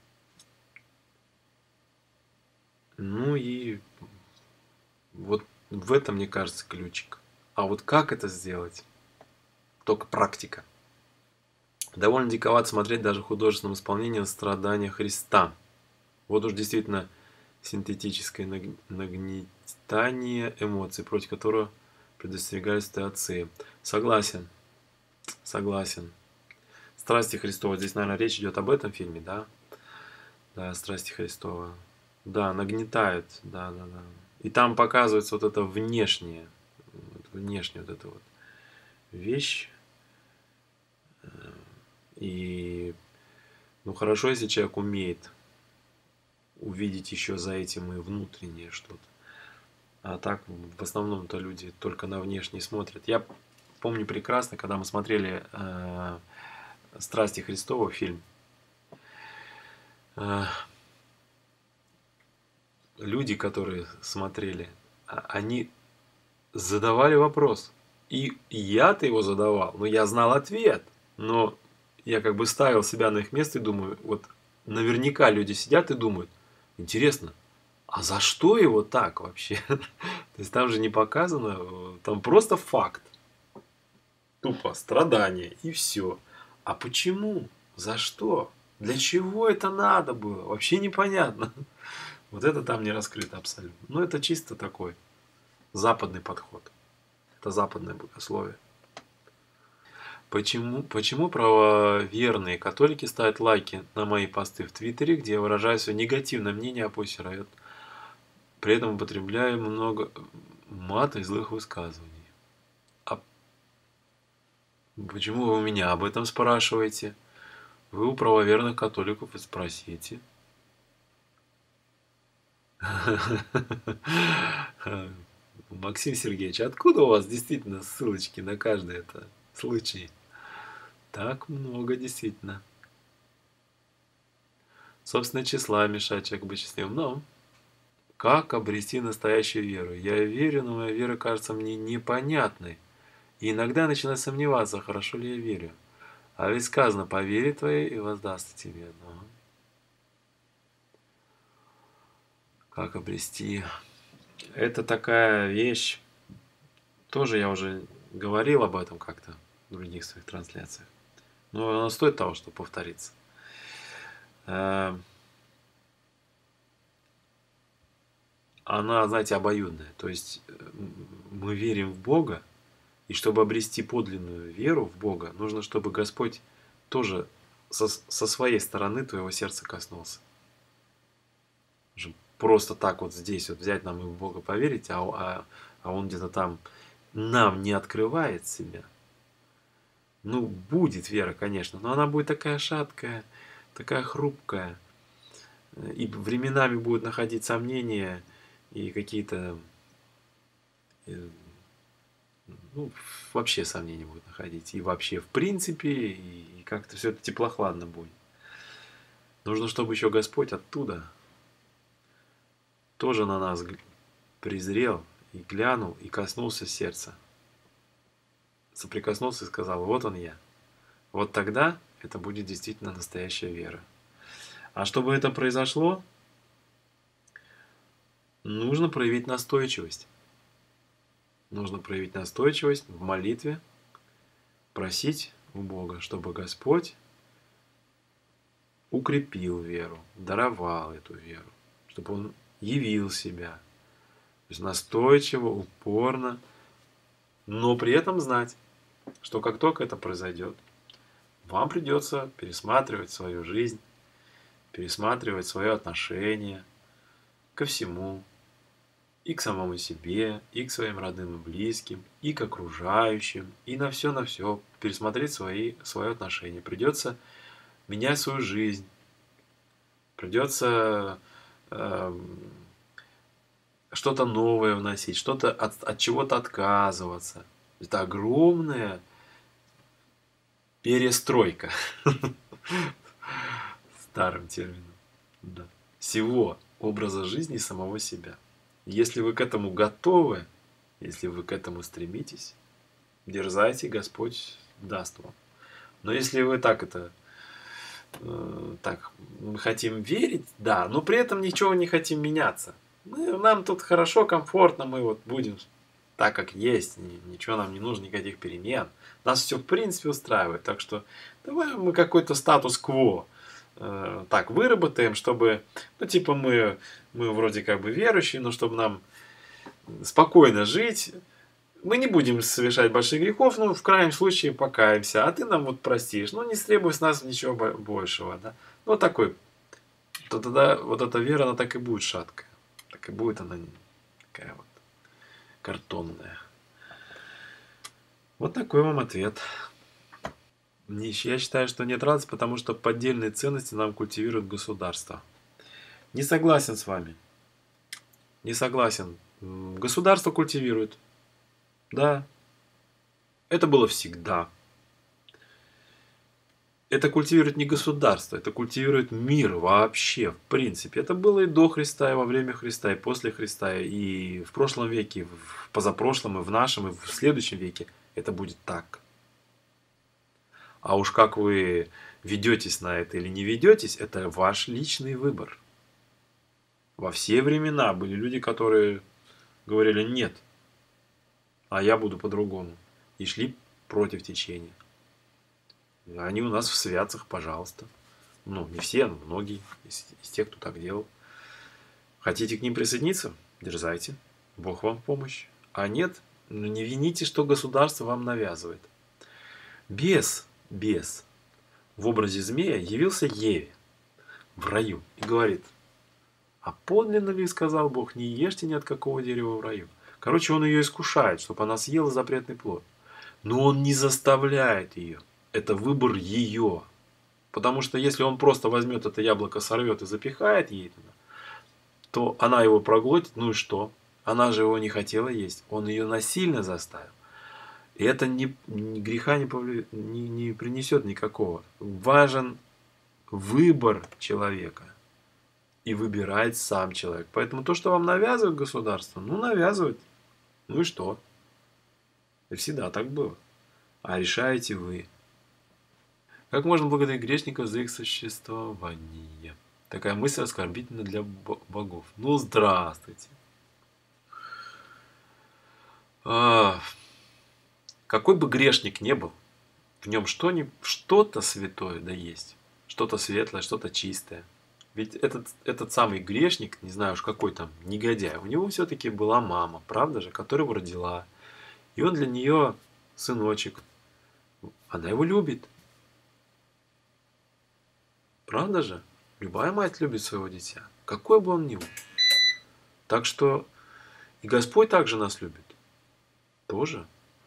Ну и вот в этом, мне кажется, ключик. А вот как это сделать? Только практика. Довольно диковато смотреть даже в художественном исполнении на страдания Христа. Вот уж действительно синтетическое нагнетание эмоций, против которого предостерегались отцы. Согласен, согласен. Страсти Христова. Здесь, наверное, речь идет об этом фильме, да? Да, Страсти Христова. Да, нагнетает, да, да, да. И там показывается вот это внешнее, внешняя вот эта вот вещь. И, ну, хорошо, если человек умеет увидеть еще за этим и внутреннее что-то. А так, в основном-то люди только на внешнее смотрят. Я помню прекрасно, когда мы смотрели э, «Страсти Христова» фильм. Э, люди, которые смотрели, а- они задавали вопрос. И я-то его задавал, но я знал ответ. Но я как бы ставил себя на их место и думаю, вот наверняка люди сидят и думают, интересно, а за что его так вообще? То есть там же не показано, э, там просто факт. Тупо страдание и все. А почему? За что? Для чего это надо было? Вообще непонятно. Вот это там не раскрыто абсолютно. Но это чисто такой западный подход. Это западное богословие. Почему, почему правоверные католики ставят лайки на мои посты в Твиттере, где я выражаю свое негативное мнение о Пусть Riot, при этом употребляю много мата и злых высказываний? А почему вы у меня об этом спрашиваете? Вы у правоверных католиков и спросите. Максим Сергеевич, откуда у вас действительно ссылочки на каждый это случай? Так много действительно. Собственно, числа мешает человеку быть счастливым. Но как обрести настоящую веру? Я верю, но моя вера кажется мне непонятной. И иногда я начинаю сомневаться, хорошо ли я верю. А ведь сказано, по вере твоей и воздастся тебе. Но как обрести? Это такая вещь. Тоже я уже говорил об этом как-то в других своих трансляциях. Но она стоит того, чтобы повториться. Э, Она, знаете, обоюдная. То есть э, мы верим в Бога, и чтобы обрести подлинную веру в Бога, нужно, чтобы Господь тоже со, со своей стороны твоего сердца коснулся. Же просто так вот здесь вот взять нам и в Бога поверить, а, а, а Он где-то там нам не открывает себя. Ну, будет вера, конечно, но она будет такая шаткая, такая хрупкая. И временами будут находить сомнения и какие-то, э, ну, вообще сомнения будут находить. И вообще, в принципе, и как-то все это теплохладно будет. Нужно, чтобы еще Господь оттуда тоже на нас презрел и глянул и коснулся сердца. Соприкоснулся и сказал, вот он я. Вот тогда это будет действительно настоящая вера. А чтобы это произошло, нужно проявить настойчивость. Нужно проявить настойчивость в молитве, просить у Бога, чтобы Господь укрепил веру, даровал эту веру, чтобы Он явил себя. То есть настойчиво, упорно, но при этом знать, что как только это произойдет, вам придется пересматривать свою жизнь, пересматривать свое отношение ко всему, и к самому себе, и к своим родным и близким, и к окружающим, и на все, на все, пересмотреть свои, свое отношение. Придется менять свою жизнь, придется э, что-то новое вносить, что-то от, от чего-то отказываться. Это огромная перестройка, старым термином, да, всего образа жизни самого себя. Если вы к этому готовы, если вы к этому стремитесь, дерзайте, Господь даст вам. Но если вы так это, э, так, мы хотим верить, да, но при этом ничего не хотим меняться. Мы, нам тут хорошо, комфортно, мы вот будем так, как есть, ничего нам не нужно, никаких перемен. Нас все в принципе устраивает, так что давай мы какой-то статус-кво э, так выработаем, чтобы, ну типа мы, мы вроде как бы верующие, но чтобы нам спокойно жить, мы не будем совершать больших грехов, но в крайнем случае покаемся, а ты нам вот простишь, ну не требуй с нас ничего большего, да. Ну такой, то тогда вот эта вера, она так и будет шаткая, так и будет она такая вот картонная. Вот такой вам ответ. Я считаю, что нет радости, потому что поддельные ценности нам культивирует государство. Не согласен с вами. Не согласен. Государство культивирует. Да. Это было всегда. Это культивирует не государство, это культивирует мир вообще, в принципе. Это было и до Христа, и во время Христа, и после Христа, и в прошлом веке, и в позапрошлом, и в нашем, и в следующем веке. Это будет так. А уж как вы ведетесь на это или не ведетесь, это ваш личный выбор. Во все времена были люди, которые говорили нет, а я буду по-другому. И шли против течения. Они у нас в святцах, пожалуйста. Ну, не все, но многие из, из тех, кто так делал. Хотите к ним присоединиться? Дерзайте. Бог вам в помощь. А нет, ну, не вините, что государство вам навязывает. Бес, бес в образе змея явился Еве в раю и говорит: а подлинно ли, сказал Бог, не ешьте ни от какого дерева в раю? Короче, он ее искушает, чтобы она съела запретный плод. Но он не заставляет ее. Это выбор ее. Потому что если он просто возьмет это яблоко, сорвет и запихает ей туда, то она его проглотит, ну и что? Она же его не хотела есть. Он ее насильно заставил. И это не, ни греха не, повлия... не, не принесет никакого. Важен выбор человека. И выбирает сам человек. Поэтому то, что вам навязывает государство, ну навязывает. Ну и что? И всегда так было. А решаете вы. Как можно благодарить грешников за их существование? Такая мысль оскорбительна для богов. Ну, здравствуйте. А, какой бы грешник ни был, в нем что-то святое да есть. Что-то светлое, что-то чистое. Ведь этот, этот самый грешник, не знаю уж какой там негодяй, у него все-таки была мама, правда же, которая его родила. И он для нее сыночек. Она его любит. Правда же? Любая мать любит своего дитя, какой бы он ни был. Так что и Господь также нас любит. Тоже.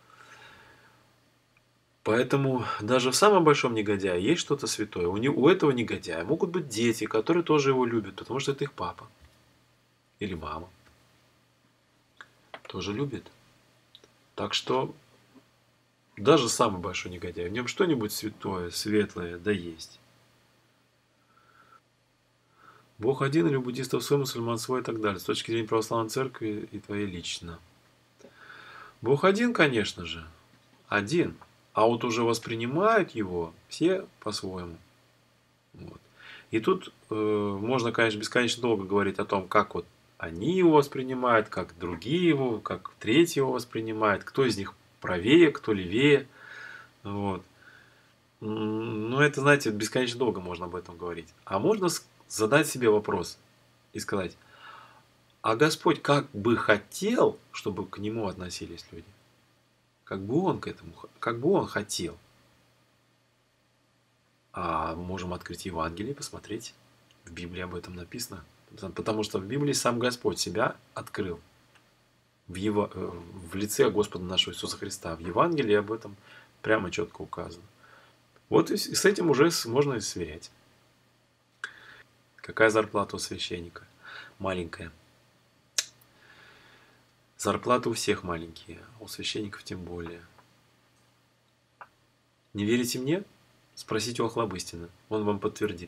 Поэтому даже в самом большом негодяе есть что-то святое. У, него, у этого негодяя могут быть дети, которые тоже его любят, потому что это их папа. Или мама. Тоже любит. Так что даже самый большой негодяй, в нем что-нибудь святое, светлое, да есть. Бог один или у буддистов свой, мусульман свой и так далее. С точки зрения православной церкви и твоей лично. Бог один, конечно же. Один. А вот уже воспринимают его все по-своему. Вот. И тут э, можно, конечно, бесконечно долго говорить о том, как вот они его воспринимают, как другие его, как третьи его воспринимают, кто из них правее, кто левее. Вот. Ну, это, знаете, бесконечно долго можно об этом говорить. А можно задать себе вопрос и сказать, а Господь как бы хотел, чтобы к Нему относились люди? Как бы Он к этому, как бы Он хотел. А можем открыть Евангелие и посмотреть. В Библии об этом написано. Потому что в Библии сам Господь себя открыл. В, его, в лице Господа нашего Иисуса Христа. В Евангелии об этом прямо четко указано. Вот и с этим уже можно и сверять. Какая зарплата у священника? Маленькая. Зарплаты у всех маленькие, а у священников тем более. Не верите мне? Спросите у Охлобыстина, он вам подтвердит.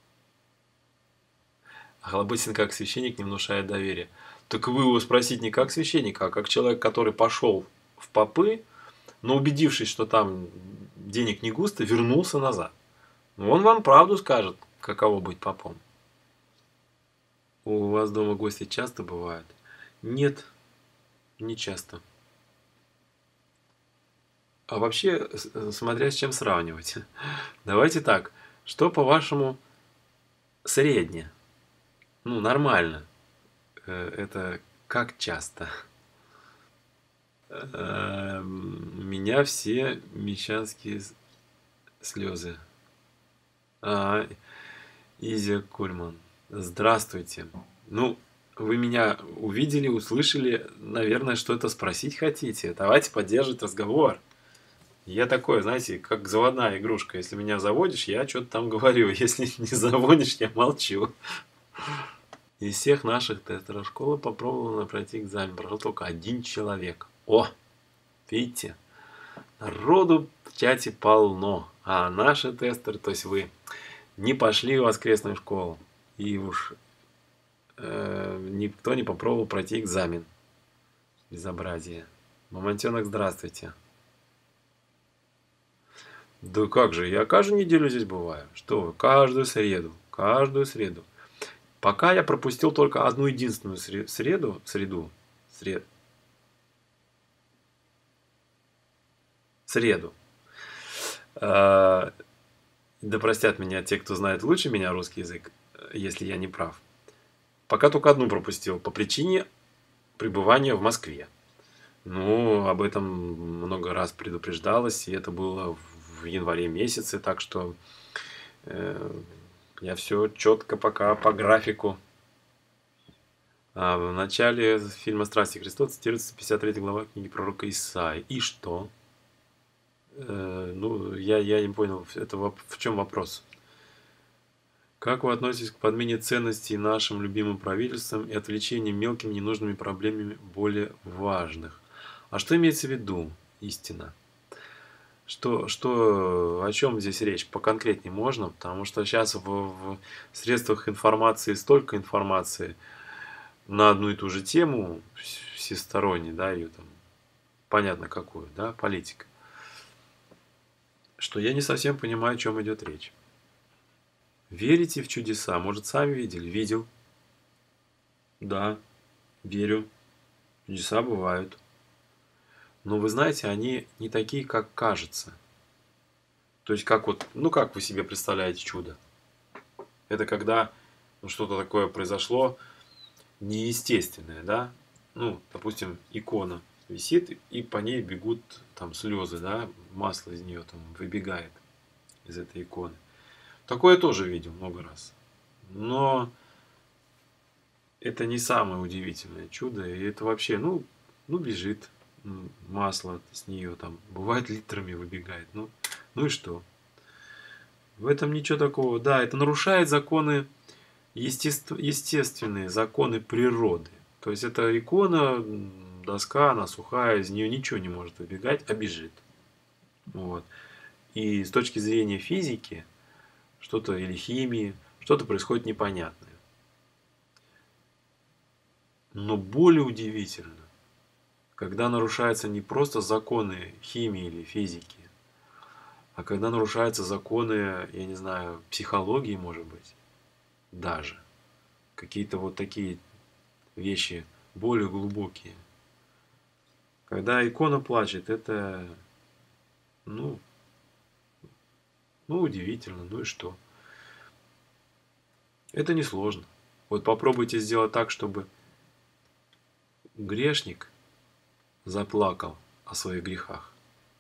Охлобыстин как священник не внушает доверия. Так вы его спросите не как священника, а как человек, который пошел в попы, но убедившись, что там денег не густо, вернулся назад. Он вам правду скажет, каково быть попом. У вас дома гости часто бывают? Нет, не часто. А вообще, смотря с чем сравнивать. Давайте так. Что, по-вашему, среднее? Ну, нормально. Это как часто? У меня все мещанские слезы. А, Изя Кульман. Здравствуйте. Ну, вы меня увидели, услышали. Наверное, что-то спросить хотите. Давайте поддерживать разговор. Я такой, знаете, как заводная игрушка. Если меня заводишь, я что-то там говорю. Если не заводишь, я молчу. Из всех наших тестеров школы попробовала пройти экзамен. Прошел только один человек. О, видите, народу в чате полно. А наши тестеры, то есть вы, не пошли в воскресную школу. И уж э, никто не попробовал пройти экзамен. Безобразие. Мамонтенок, здравствуйте. Да как же, я каждую неделю здесь бываю. Что вы, каждую среду, каждую среду. Пока я пропустил только одну единственную среду, среду, сред, среду. Да простят меня те, кто знает лучше меня русский язык, если я не прав. Пока только одну пропустил, по причине пребывания в Москве. Ну, об этом много раз предупреждалось, и это было в январе месяце, так что э, я все четко пока по графику. А в начале фильма «Страсти Христос» цитируется пятьдесят третья глава книги пророка Исаии. И что? Э, ну, я, я не понял, это в чем вопрос? Как вы относитесь к подмене ценностей нашим любимым правительством и отвлечению мелкими ненужными проблемами более важных? А что имеется в виду истина? Что, что, о чем здесь речь? Поконкретнее можно? Потому что сейчас в, в средствах информации столько информации на одну и ту же тему, всесторонне, да, ее там, понятно какую, да, политика, что я не совсем понимаю, о чем идет речь. Верите в чудеса? Может, сами видели? Видел. Да, верю. Чудеса бывают. Но вы знаете, они не такие, как кажется. То есть, как вот, ну как вы себе представляете чудо? Это когда ну, что-то такое произошло неестественное, да? Ну, допустим, икона висит, и по ней бегут там слезы, да? Масло из нее там выбегает, из этой иконы. Такое я тоже видел много раз. Но это не самое удивительное чудо. И это вообще, ну, ну бежит масло с нее там. Бывает литрами выбегает. Ну, ну и что? В этом ничего такого. Да, это нарушает законы, естеств... естественные законы природы. То есть это икона, доска, она сухая, из нее ничего не может выбегать, а бежит. Вот. И с точки зрения физики, что-то или химии, что-то происходит непонятное. Но более удивительно, когда нарушаются не просто законы химии или физики, а когда нарушаются законы, я не знаю, психологии, может быть, даже. Какие-то вот такие вещи более глубокие. Когда икона плачет, это, ну, Ну, удивительно, ну и что? Это несложно. Вот попробуйте сделать так, чтобы грешник заплакал о своих грехах.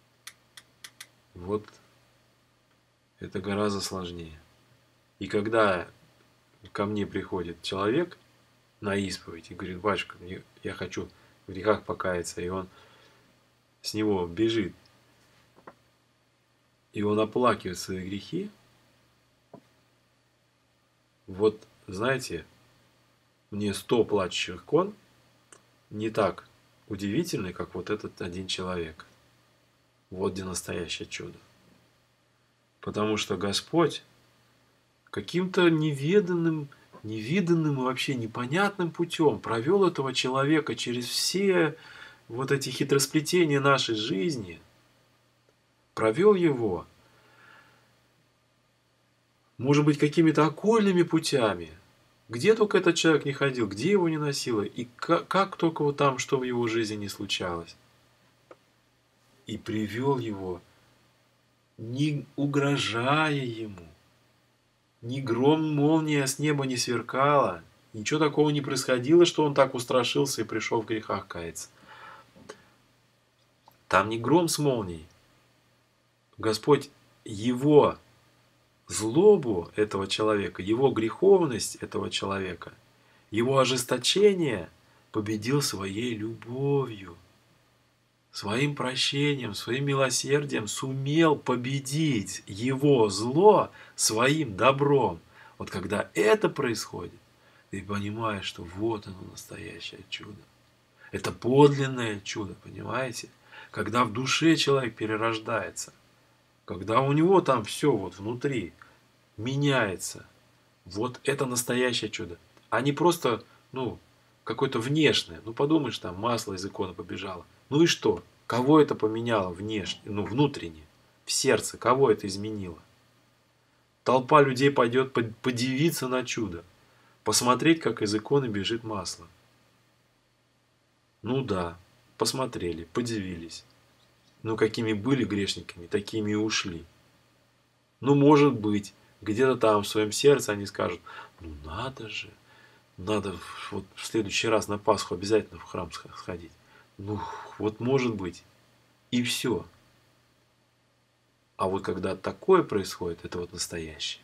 Вот это гораздо сложнее. И когда ко мне приходит человек на исповедь и говорит: батюшка, мне, я хочу в грехах покаяться, и он с него бежит, и он оплакивает свои грехи, вот, знаете, мне сто плачущих кон не так удивительны, как вот этот один человек. Вот где настоящее чудо. Потому что Господь каким-то неведанным, невиданным и вообще непонятным путем провел этого человека через все вот эти хитросплетения нашей жизни, провел его, может быть, какими-то окольными путями, где только этот человек не ходил, где его не носило, и как, как только вот там, что в его жизни не случалось. И привел его, не угрожая ему, ни гром, молния с неба не сверкала, ничего такого не происходило, что он так устрашился и пришел в грехах каяться. Там не гром с молнией. Господь его злобу этого человека, его греховность этого человека, его ожесточение победил своей любовью, своим прощением, своим милосердием сумел победить его зло своим добром. Вот когда это происходит, ты понимаешь, что вот оно настоящее чудо. Это подлинное чудо, понимаете? Когда в душе человек перерождается, когда у него там все вот внутри меняется, вот это настоящее чудо. А не просто, ну, какое-то внешнее. Ну, подумаешь, там масло из иконы побежало. Ну и что? Кого это поменяло внешне, ну, внутренне, в сердце? Кого это изменило? Толпа людей пойдет подивиться на чудо, посмотреть, как из иконы бежит масло. Ну да, посмотрели, подивились. Ну, какими были грешниками, такими и ушли. Ну, может быть, где-то там в своем сердце они скажут: ну, надо же, надо вот в следующий раз на Пасху обязательно в храм сходить. Ну, вот может быть, и все. А вот когда такое происходит, это вот настоящее.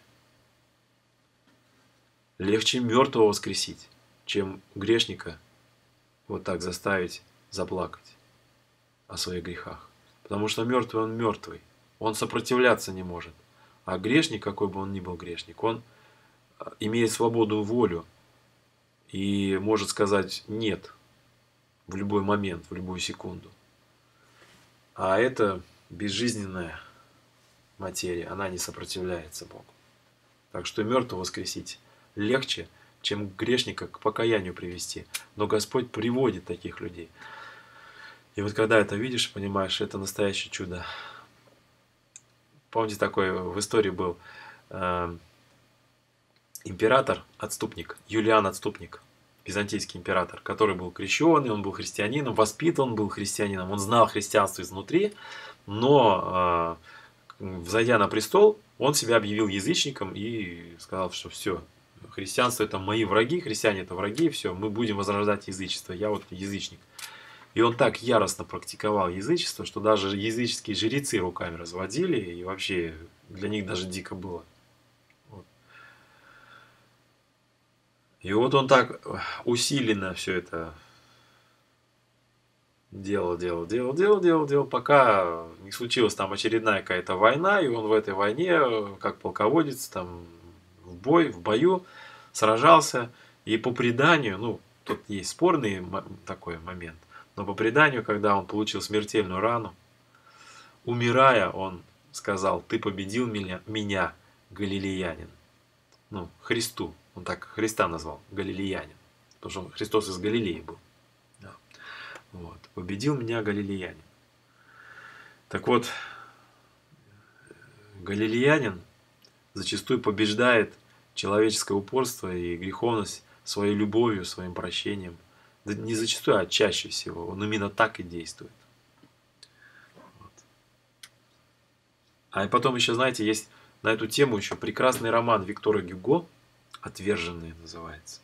Легче мертвого воскресить, чем грешника вот так заставить заплакать о своих грехах. Потому что мертвый он мертвый. Он сопротивляться не может. А грешник, какой бы он ни был грешник, он имеет свободную волю и может сказать «нет» в любой момент, в любую секунду. А это безжизненная материя, она не сопротивляется Богу. Так что мертвого воскресить легче, чем грешника к покаянию привести. Но Господь приводит таких людей. И вот когда это видишь, понимаешь, это настоящее чудо. Помните, такой в истории был э, император-отступник, Юлиан-отступник, византийский император, который был крещенный, он был христианином, воспитан был христианином, он знал христианство изнутри, но, э, взойдя на престол, он себя объявил язычником и сказал, что все, христианство это мои враги, христиане это враги, все, мы будем возрождать язычество, я вот язычник. И он так яростно практиковал язычество, что даже языческие жрецы руками разводили, и вообще для них даже дико было. Вот. И вот он так усиленно все это делал, делал, делал, делал, делал, делал, пока не случилась там очередная какая-то война, и он в этой войне, как полководец, там в бой, в бою сражался, и по преданию, ну, тут есть спорный такой момент, но по преданию, когда он получил смертельную рану, умирая, он сказал: «Ты победил меня, меня, галилеянин». Ну, Христу. Он так Христа назвал, галилеянин. Потому что Христос из Галилеи был. Да. Вот. Победил меня, галилеянин. Так вот, галилеянин зачастую побеждает человеческое упорство и греховность своей любовью, своим прощением. Да не зачастую, а чаще всего. Он именно так и действует. Вот. А потом еще, знаете, есть на эту тему еще прекрасный роман Виктора Гюго «Отверженные» называется.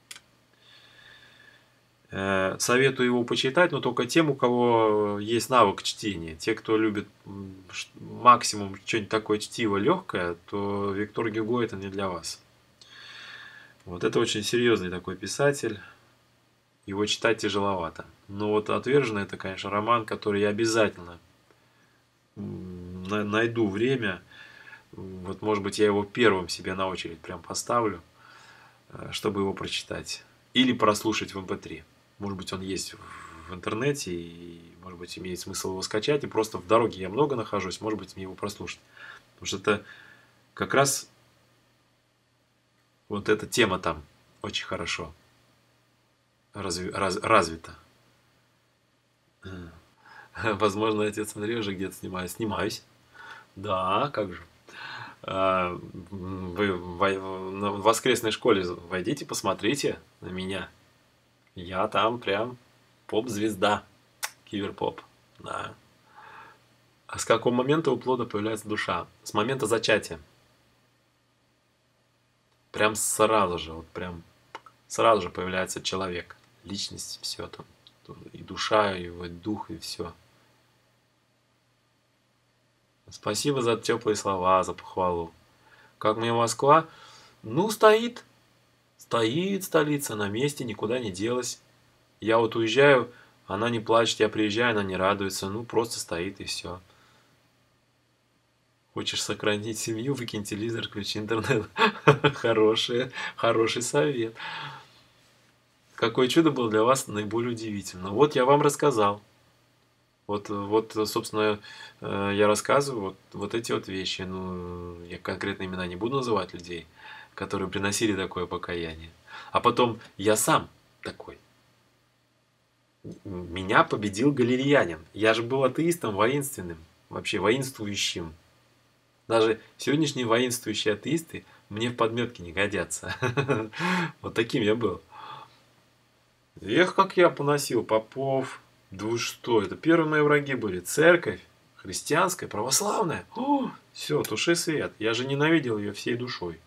Советую его почитать, но только тем, у кого есть навык чтения. Те, кто любит максимум что-нибудь такое чтиво, легкое, то Виктор Гюго это не для вас. Вот это очень серьезный такой писатель. Его читать тяжеловато. Но вот «Отверженный» это, конечно, роман, который я обязательно найду время. Вот, может быть, я его первым себе на очередь прям поставлю, чтобы его прочитать. Или прослушать в эм пэ три. Может быть, он есть в интернете, и, может быть, имеет смысл его скачать. И просто в дороге я много нахожусь, может быть, мне его прослушать. Потому что это как раз вот эта тема там очень хорошо разви, раз, развита. Возможно, отец Андрей уже где-то снимает. Снимаюсь. Да, как же. Вы в воскресной школе войдите, посмотрите на меня. Я там прям поп-звезда. Киберпоп. Да. А с какого момента у плода появляется душа? С момента зачатия. Прям сразу же, вот прям сразу же появляется человек. Личность, все там. И душа, и его дух, и все. Спасибо за теплые слова, за похвалу. Как мне Москва? Ну, стоит. Стоит столица на месте, никуда не делась. Я вот уезжаю, она не плачет, я приезжаю, она не радуется. Ну, просто стоит и все. Хочешь сохранить семью, выкинь телевизор, включи интернет. Хороший, хороший совет. Какое чудо было для вас наиболее удивительно? Вот я вам рассказал. Вот, вот, собственно, я рассказываю вот, вот эти вот вещи. Ну, я конкретно имена не буду называть людей, которые приносили такое покаяние. А потом я сам такой. Меня победил галилеянин. Я же был атеистом воинственным, вообще воинствующим. Даже сегодняшние воинствующие атеисты мне в подметке не годятся. Вот таким я был. Эх, как я поносил попов. Да вы что, это первые мои враги были. Церковь, христианская, православная. О, все, туши свет. Я же ненавидел ее всей душой.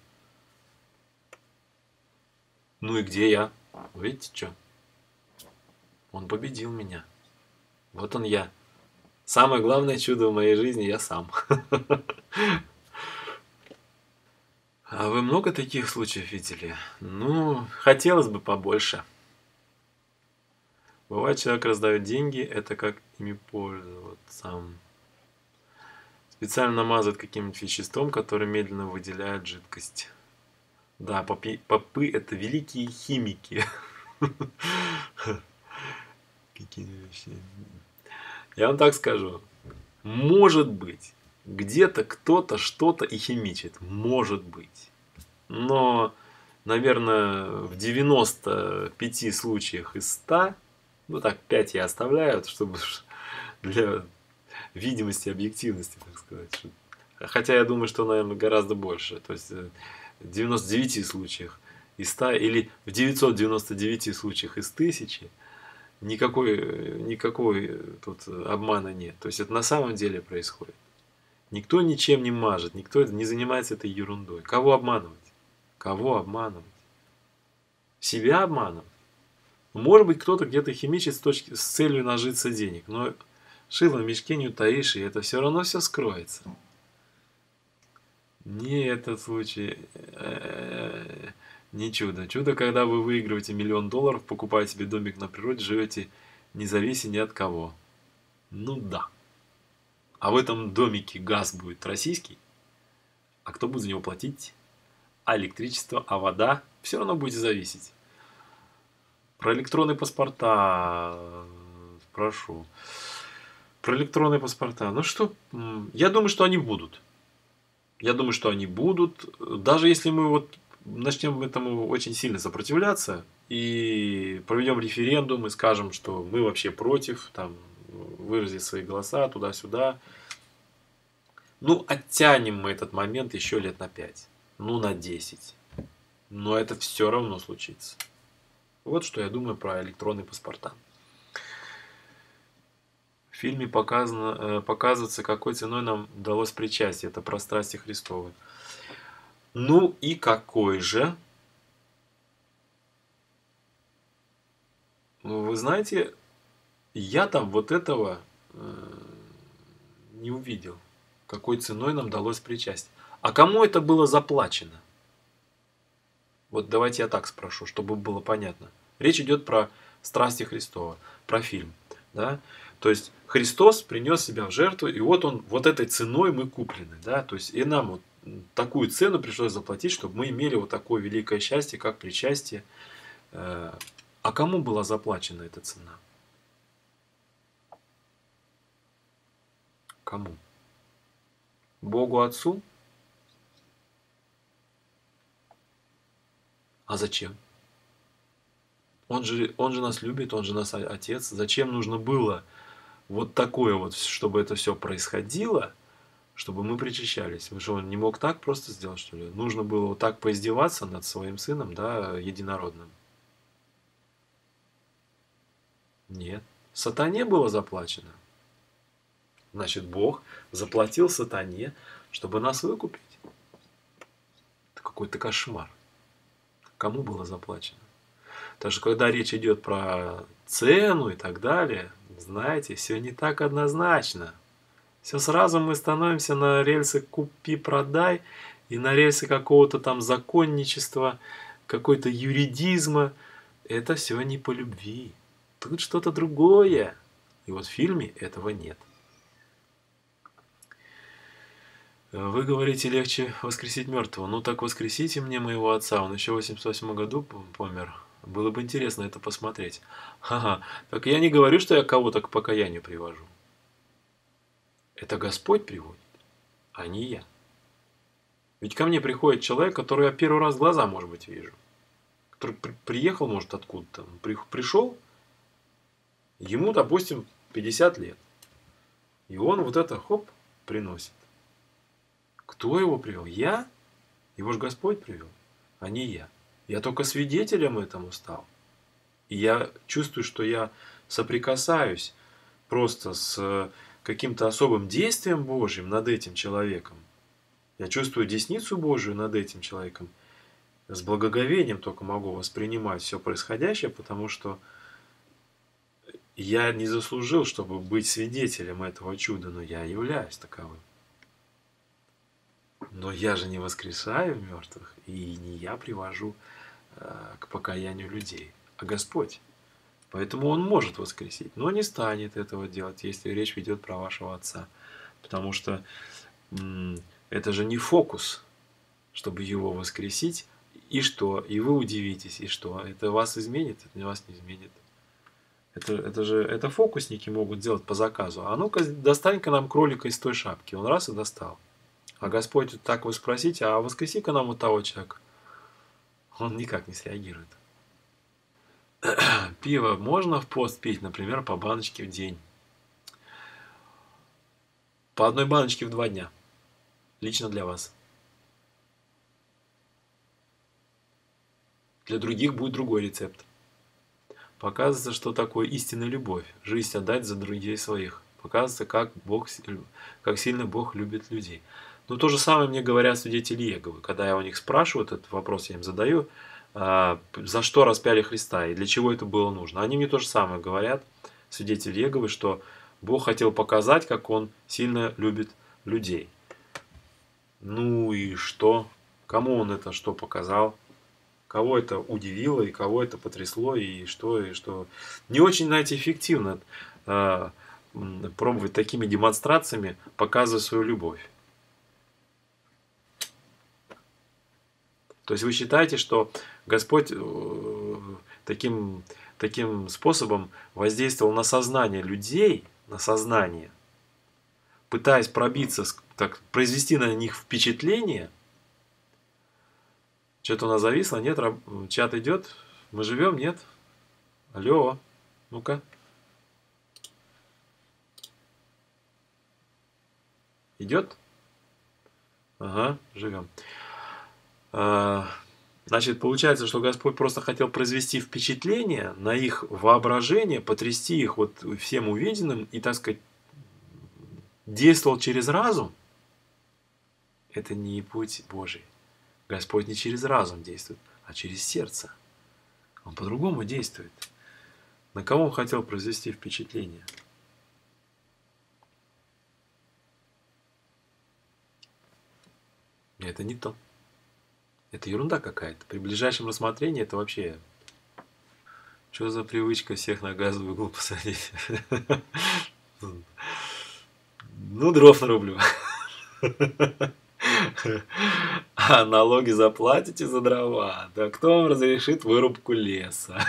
Ну и где я? Видите, что? Он победил меня. Вот он я. Самое главное чудо в моей жизни я сам. А вы много таких случаев видели? Ну, хотелось бы побольше. Бывает, человек раздает деньги, это как ими пользоваться. Специально намазывают каким-нибудь веществом, которое медленно выделяет жидкость. Да, попы, попы это великие химики. Я вам так скажу. Может быть, где-то кто-то что-то и химичит. Может быть. Но, наверное, в девяноста пяти случаях из ста, ну так, пять я оставляю, чтобы для видимости, объективности, так сказать. Хотя я думаю, что, наверное, гораздо больше. То есть в девяноста девяти случаях из ста или в девятьсот девяноста девяти случаях из тысячи никакой, никакой тут обмана нет. То есть это на самом деле происходит. Никто ничем не мажет, никто не занимается этой ерундой. Кого обманывать? Кого обманывать? Себя обманывать? Может быть, кто-то где-то химичит с, точки, с целью нажиться денег, но шило в мешке не утаишь, и это все равно все скроется. Не этот случай, не чудо. Чудо, когда вы выигрываете миллион долларов, покупаете себе домик на природе, живете не завися ни от кого. Ну да. А в этом домике газ будет российский, а кто будет за него платить? А электричество, а вода, все равно будете зависеть. Про электронные паспорта спрошу. Про электронные паспорта. Ну что, я думаю, что они будут. Я думаю, что они будут. Даже если мы вот начнем этому очень сильно сопротивляться и проведем референдум и скажем, что мы вообще против, там, выразить свои голоса туда-сюда. Ну, оттянем мы этот момент еще лет на пять. Ну, на десять. Но это все равно случится. Вот что я думаю про электронные паспорта. фильме показано, показывается, какой ценой нам далось причастие. Это про страсти Христовы. Ну и какой же? Вы знаете, я там вот этого не увидел. Какой ценой нам далось причастие. А кому это было заплачено? Вот давайте я так спрошу, чтобы было понятно. Речь идет про страсти Христова, про фильм. Да? То есть Христос принес себя в жертву, и вот он, вот этой ценой мы куплены. Да? То есть и нам вот такую цену пришлось заплатить, чтобы мы имели вот такое великое счастье, как причастие. А кому была заплачена эта цена? Кому? Богу Отцу? А зачем? Он же, он же нас любит, он же нас Отец. Зачем нужно было вот такое вот, чтобы это все происходило, чтобы мы причащались? Вы что, он не мог так просто сделать, что ли? Нужно было вот так поиздеваться над своим сыном, да, единородным? Нет. Сатане было заплачено. Значит, Бог заплатил сатане, чтобы нас выкупить. Это какой-то кошмар. Кому было заплачено? Так что, когда речь идет про цену и так далее, знаете, все не так однозначно. Все сразу мы становимся на рельсы купи-продай и на рельсы какого-то там законничества, какой-то юридизма. Это все не по любви. Тут что-то другое. И вот в фильме этого нет. Вы говорите, легче воскресить мертвого. Ну так воскресите мне моего отца. Он еще в восемьдесят восьмом году помер. Было бы интересно это посмотреть. Ага. Так я не говорю, что я кого-то к покаянию привожу. Это Господь приводит, а не я. Ведь ко мне приходит человек, который я первый раз в глаза, может быть, вижу. Который при приехал, может, откуда-то. При пришел, ему, допустим, пятьдесят лет. И он вот это, хоп, приносит. Кто его привел? Я? Его же Господь привел, а не я. Я только свидетелем этому стал. И я чувствую, что я соприкасаюсь просто с каким-то особым действием Божьим над этим человеком. Я чувствую десницу Божию над этим человеком. С благоговением только могу воспринимать все происходящее, потому что я не заслужил, чтобы быть свидетелем этого чуда, но я являюсь таковым. Но я же не воскрешаю мертвых, и не я привожу э, к покаянию людей, а Господь. Поэтому Он может воскресить, но не станет этого делать, если речь идет про вашего отца. Потому что м- это же не фокус, чтобы его воскресить. И что? И вы удивитесь, и что? Это вас изменит? Это вас не изменит. Это, это же это фокусники могут делать по заказу. А ну-ка, достань-ка нам кролика из той шапки. Он раз и достал. А Господь, так вы спросите, а воскреси-ка нам вот того человека. Он никак не среагирует. Пиво можно в пост пить, например, по баночке в день. По одной баночке в два дня. Лично для вас. Для других будет другой рецепт. Показывается, что такое истинная любовь. Жизнь отдать за друзей своих. Показывается, как, Бог, как сильно Бог любит людей. Но то же самое мне говорят свидетели Иеговы. Когда я у них спрашиваю, этот вопрос я им задаю, за что распяли Христа и для чего это было нужно. Они мне то же самое говорят, свидетели Иеговы, что Бог хотел показать, как Он сильно любит людей. Ну и что? Кому Он это что показал? Кого это удивило и кого это потрясло, и что, и что. Не очень, знаете, эффективно э, пробовать такими демонстрациями показывать свою любовь. То есть вы считаете, что Господь э, таким, таким способом воздействовал на сознание людей, на сознание, пытаясь пробиться, так, произвести на них впечатление. Что-то у нас зависло, нет, чат идет, мы живем, нет? Алло, ну-ка. Идет? Ага, живем. Значит, получается, что Господь просто хотел произвести впечатление на их воображение, потрясти их вот всем увиденным и, так сказать, действовал через разум, это не путь Божий. Господь не через разум действует, а через сердце. Он по-другому действует. На кого он хотел произвести впечатление? Это не то. Это ерунда какая-то. При ближайшем рассмотрении это вообще... Что за привычка всех на газовый угол посадить? Ну, дров нарублю. А налоги заплатите за дрова? Да кто вам разрешит вырубку леса?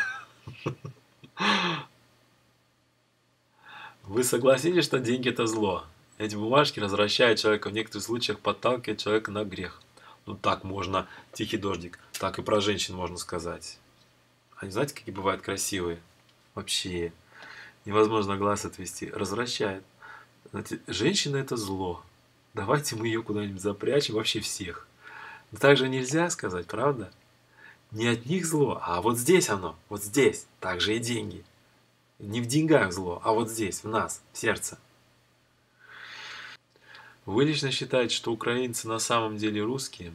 Вы согласитесь, что деньги это зло? Эти бумажки развращают человека, в некоторых случаях подталкивают человека на грех. Ну так можно, тихий дождик, так и про женщин можно сказать. Они знаете, какие бывают красивые? Вообще невозможно глаз отвести. Развращает. Знаете, женщина это зло. Давайте мы ее куда-нибудь запрячем, вообще всех. Но так же нельзя сказать, правда? Не от них зло, а вот здесь оно, вот здесь. Так же и деньги. Не в деньгах зло, а вот здесь, в нас, в сердце. Вы лично считаете, что украинцы на самом деле русские?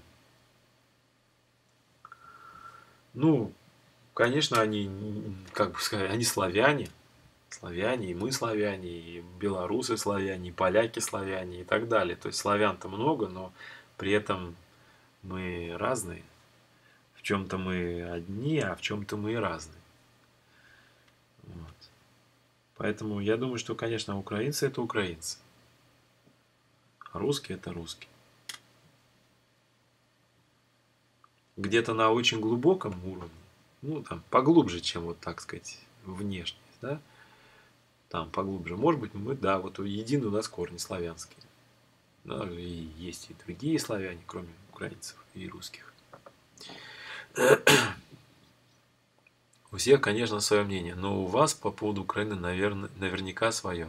Ну, конечно, они, как бы сказать, они славяне. Славяне, и мы славяне, и белорусы славяне, и поляки славяне, и так далее. То есть славян-то много, но при этом мы разные. В чем-то мы одни, а в чем-то мы и разные. Вот. Поэтому я думаю, что, конечно, украинцы это украинцы. А русские это русские. Где-то на очень глубоком уровне, ну там поглубже, чем вот так сказать, внешность, да, там поглубже. Может быть, мы, да, вот едины у нас корни славянские. Да, и есть и другие славяне, кроме украинцев и русских. У всех, конечно, свое мнение, но у вас по поводу Украины, наверное, наверняка свое.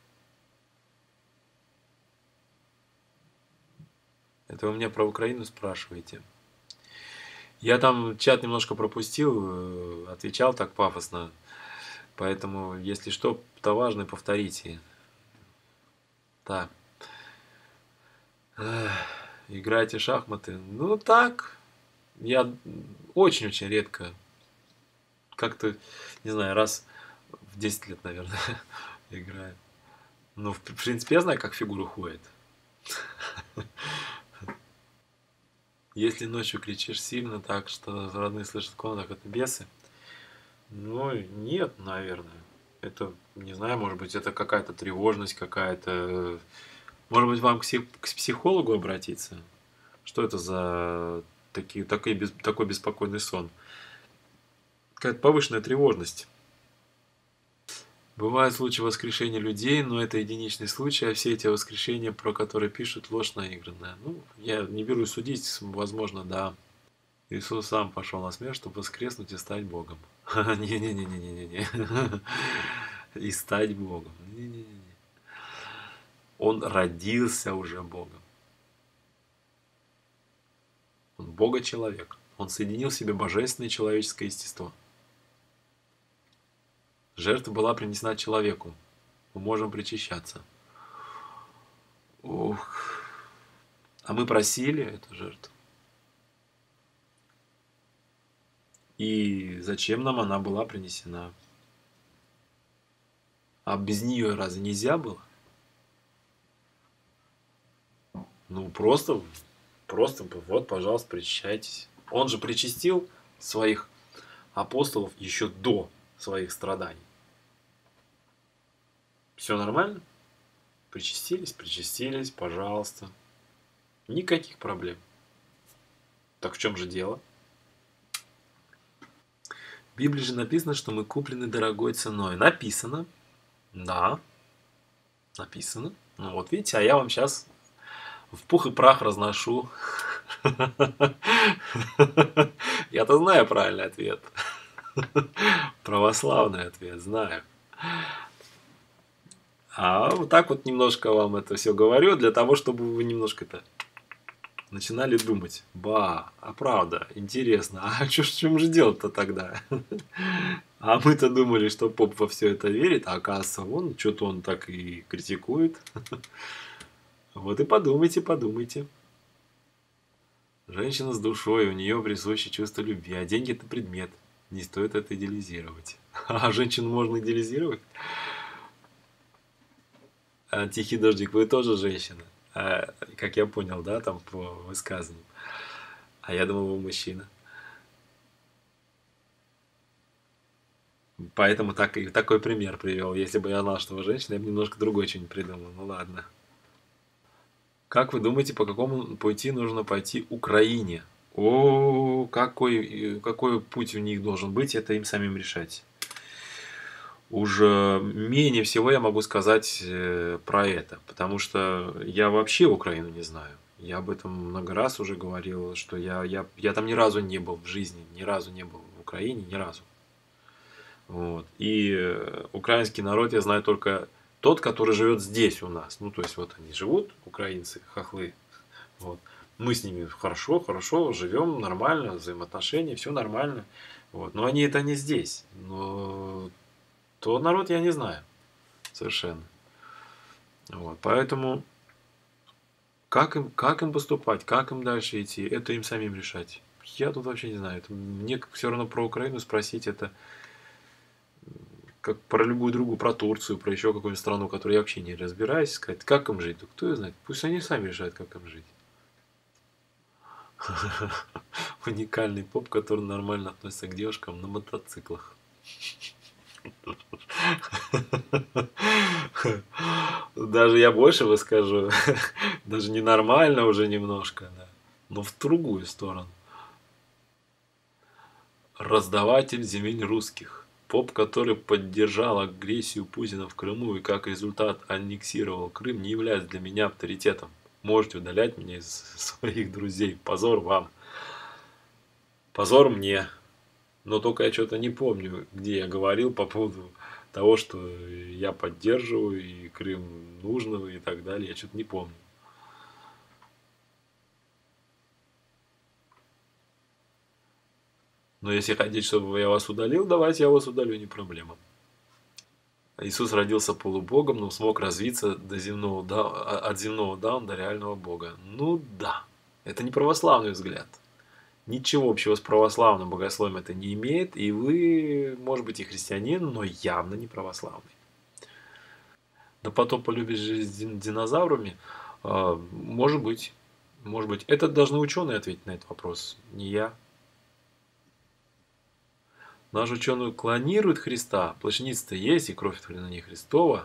Это вы меня про Украину спрашиваете. Я там чат немножко пропустил, отвечал так пафосно. Поэтому, если что-то важное, повторите. Так. Играете в шахматы? Ну так. Я очень-очень редко. Как-то, не знаю, раз в десять лет, наверное, играю. Ну, в принципе, я знаю, как фигура ходит. Если ночью кричишь сильно так, что родные слышат в комнатах, это бесы? Ну, нет, наверное. Это, не знаю, может быть, это какая-то тревожность, какая-то... Может быть, вам к психологу обратиться? Что это за такие, такой, такой беспокойный сон? Какая-то повышенная тревожность. Бывают случаи воскрешения людей, но это единичный случай, а все эти воскрешения, про которые пишут, ложь наигранная. Ну, я не берусь судить, возможно, да. Иисус сам пошел на смерть, чтобы воскреснуть и стать Богом. Не-не-не-не-не-не. И стать Богом. Не-не-не. Он родился уже Богом. Он Бога-человек. Он соединил в себе божественное и человеческое естество. Жертва была принесена человеку. Мы можем причащаться. Ух. А мы просили эту жертву. И зачем нам она была принесена? А без нее разве нельзя было? Ну, просто, просто, вот, пожалуйста, причащайтесь. Он же причастил своих апостолов еще до своих страданий. Все нормально? Причастились, причастились, пожалуйста. Никаких проблем. Так в чем же дело? В Библии же написано, что мы куплены дорогой ценой. Написано. Да. Написано. Ну вот видите, а я вам сейчас в пух и прах разношу. Я-то знаю правильный ответ. Православный ответ, знаю. А вот так вот немножко вам это все говорю, для того, чтобы вы немножко-то начинали думать: ба, а правда, интересно, а чё, в чем же дело-то тогда? А мы-то думали, что поп во все это верит, а оказывается, вон, что-то он так и критикует. Вот и подумайте, подумайте. Женщина с душой, у нее присуще чувство любви, а деньги – это предмет. Не стоит это идеализировать. А женщину можно идеализировать? А, Тихий дождик, вы тоже женщина? А, как я понял, да, там по высказыванию. А я думал, вы мужчина. Поэтому так, и такой пример привел. Если бы я знал, что вы женщина, я бы немножко другой что-нибудь придумал. Ну ладно. Как вы думаете, по какому пути нужно пойти Украине? О, какой, э, какой путь у них должен быть, это им самим решать. Уже менее всего я могу сказать э, про это, потому что я вообще Украину не знаю. Я об этом много раз уже говорил, что я, я, я там ни разу не был в жизни, ни разу не был в Украине, ни разу. Вот. И э, украинский народ я знаю только тот, который живет здесь у нас. Ну, то есть, вот они живут, украинцы, хохлы. Вот. Мы с ними хорошо, хорошо живем, нормально, взаимоотношения, все нормально. Вот. Но они это не здесь. Но тот народ я не знаю совершенно. Вот. Поэтому как им, как им поступать, как им дальше идти, это им самим решать. Я тут вообще не знаю. Это, мне все равно про Украину спросить, это как про любую другую, про Турцию, про еще какую-нибудь страну, которую я вообще не разбираюсь, сказать, как им жить, да кто ее знает, пусть они сами решают, как им жить. Уникальный поп, который нормально относится к девушкам на мотоциклах. Даже я больше выскажу, даже ненормально уже немножко, да, но в другую сторону. Раздаватель земель русских. Поп, который поддержал агрессию Путина в Крыму и как результат аннексировал Крым, не является для меня авторитетом. Можете удалять меня из своих друзей. Позор вам. Позор мне. Но только я что-то не помню, где я говорил по поводу того, что я поддерживаю и Крым нужно и так далее. Я что-то не помню. Но если хотите, чтобы я вас удалил, давайте я вас удалю, не проблема. Иисус родился полубогом, но смог развиться до земного, от земного даун до реального Бога. Ну да, это не православный взгляд. Ничего общего с православным богословием это не имеет, и вы, может быть, и христианин, но явно не православный. Да потом полюбишь жизнь с динозаврами, может быть, может быть. Это должны ученые ответить на этот вопрос, не я. Наш ученый клонирует Христа, плащаница-то есть, и кровь на ней Христова.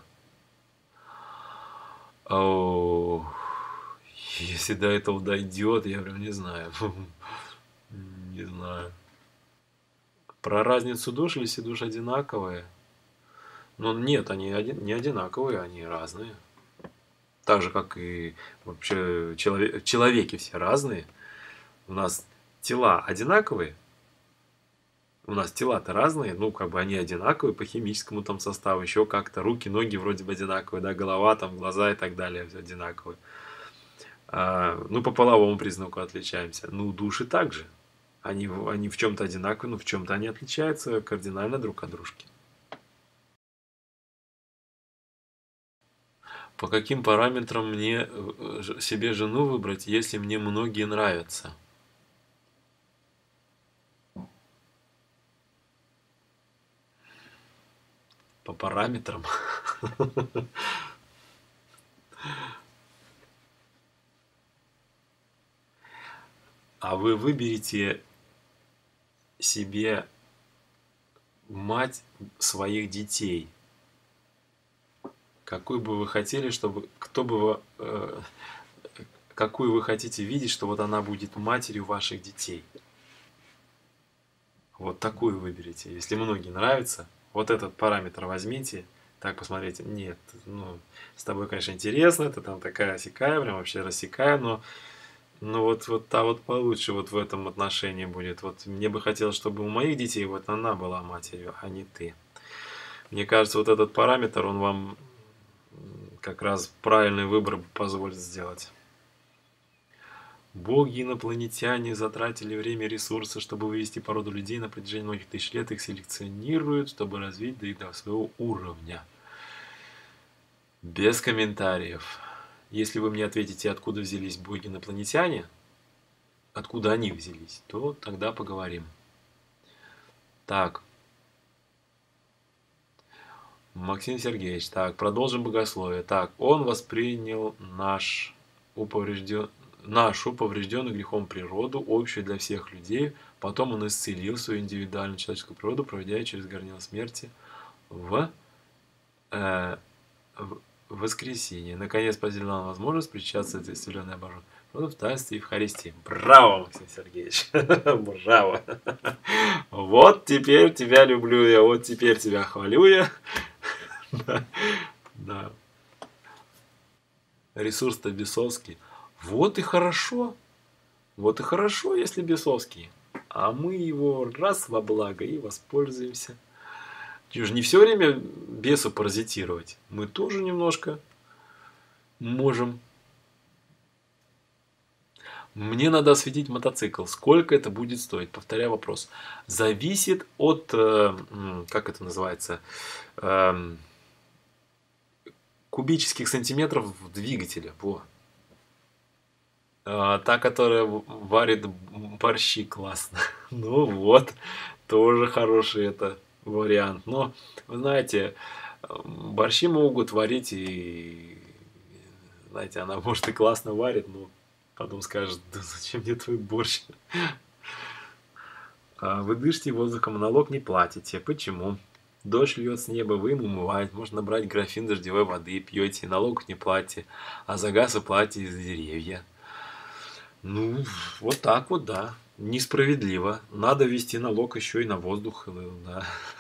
О, если до этого дойдет, я прям не знаю. Не знаю. Про разницу душ или все души одинаковые? Ну нет, они не одинаковые, они разные. Так же, как и вообще человек, человеки все разные. У нас тела одинаковые. У нас тела-то разные, ну, как бы они одинаковые по химическому там составу, еще как-то руки, ноги вроде бы одинаковые, да, голова, там, глаза и так далее, все одинаковые. А, ну, по половому признаку отличаемся. Ну, души также. Они, они в чем-то одинаковые, но в чем-то они отличаются кардинально друг от дружки. По каким параметрам мне себе жену выбрать, если мне многие нравятся? По параметрам? А вы выберите себе мать своих детей. Какую бы вы хотели, чтобы... Кто бы вы... Э, какую вы хотите видеть, что вот она будет матерью ваших детей. Вот такую выберите. Если многие нравится, вот этот параметр возьмите. Так, посмотрите. Нет, ну, с тобой, конечно, интересно. Ты там такая сякая, прям вообще рассекая, но... Ну вот, вот та вот получше вот в этом отношении будет. Вот мне бы хотелось, чтобы у моих детей вот она была матерью, а не ты. Мне кажется, вот этот параметр, он вам как раз правильный выбор позволит сделать. Боги-инопланетяне затратили время и ресурсы, чтобы вывести породу людей на протяжении многих тысяч лет. Их селекционируют, чтобы развить до, до своего уровня. Без комментариев. Если вы мне ответите, откуда взялись боги-инопланетяне, откуда они взялись, то тогда поговорим. Так. Максим Сергеевич, так, продолжим богословие. Так, он воспринял наш уповрежден... нашу поврежденную грехом природу, общую для всех людей. Потом он исцелил свою индивидуальную человеческую природу, проводя через горнило смерти в, э, в воскресенье. Наконец, поделил нам возможность причаститься этой исцеленной обожженной природы в таинстве Евхаристии. Браво, Максим Сергеевич! Браво! Вот теперь тебя люблю я, вот теперь тебя хвалю я. Да. Ресурс-то бесовский. Вот и хорошо. Вот и хорошо, если бесовский. А мы его раз во благо и воспользуемся. Же не все время бесу паразитировать. Мы тоже немножко можем. Мне надо осветить мотоцикл. Сколько это будет стоить? Повторяю вопрос. Зависит от, как это называется, кубических сантиметров двигателя. Во. Та, которая варит борщи, классно. Ну вот, тоже хороший это вариант. Но, вы знаете, борщи могут варить и, знаете, она может и классно варит, но потом скажет, да зачем мне твой борщ? Вы дышите воздухом, налог не платите. Почему? Дождь льет с неба, вы им умываете, можно набрать графин дождевой воды, пьете, налогов не платите, а за газ вы платите за деревья. Ну, вот так вот, да. Несправедливо. Надо ввести налог еще и на воздух. Да.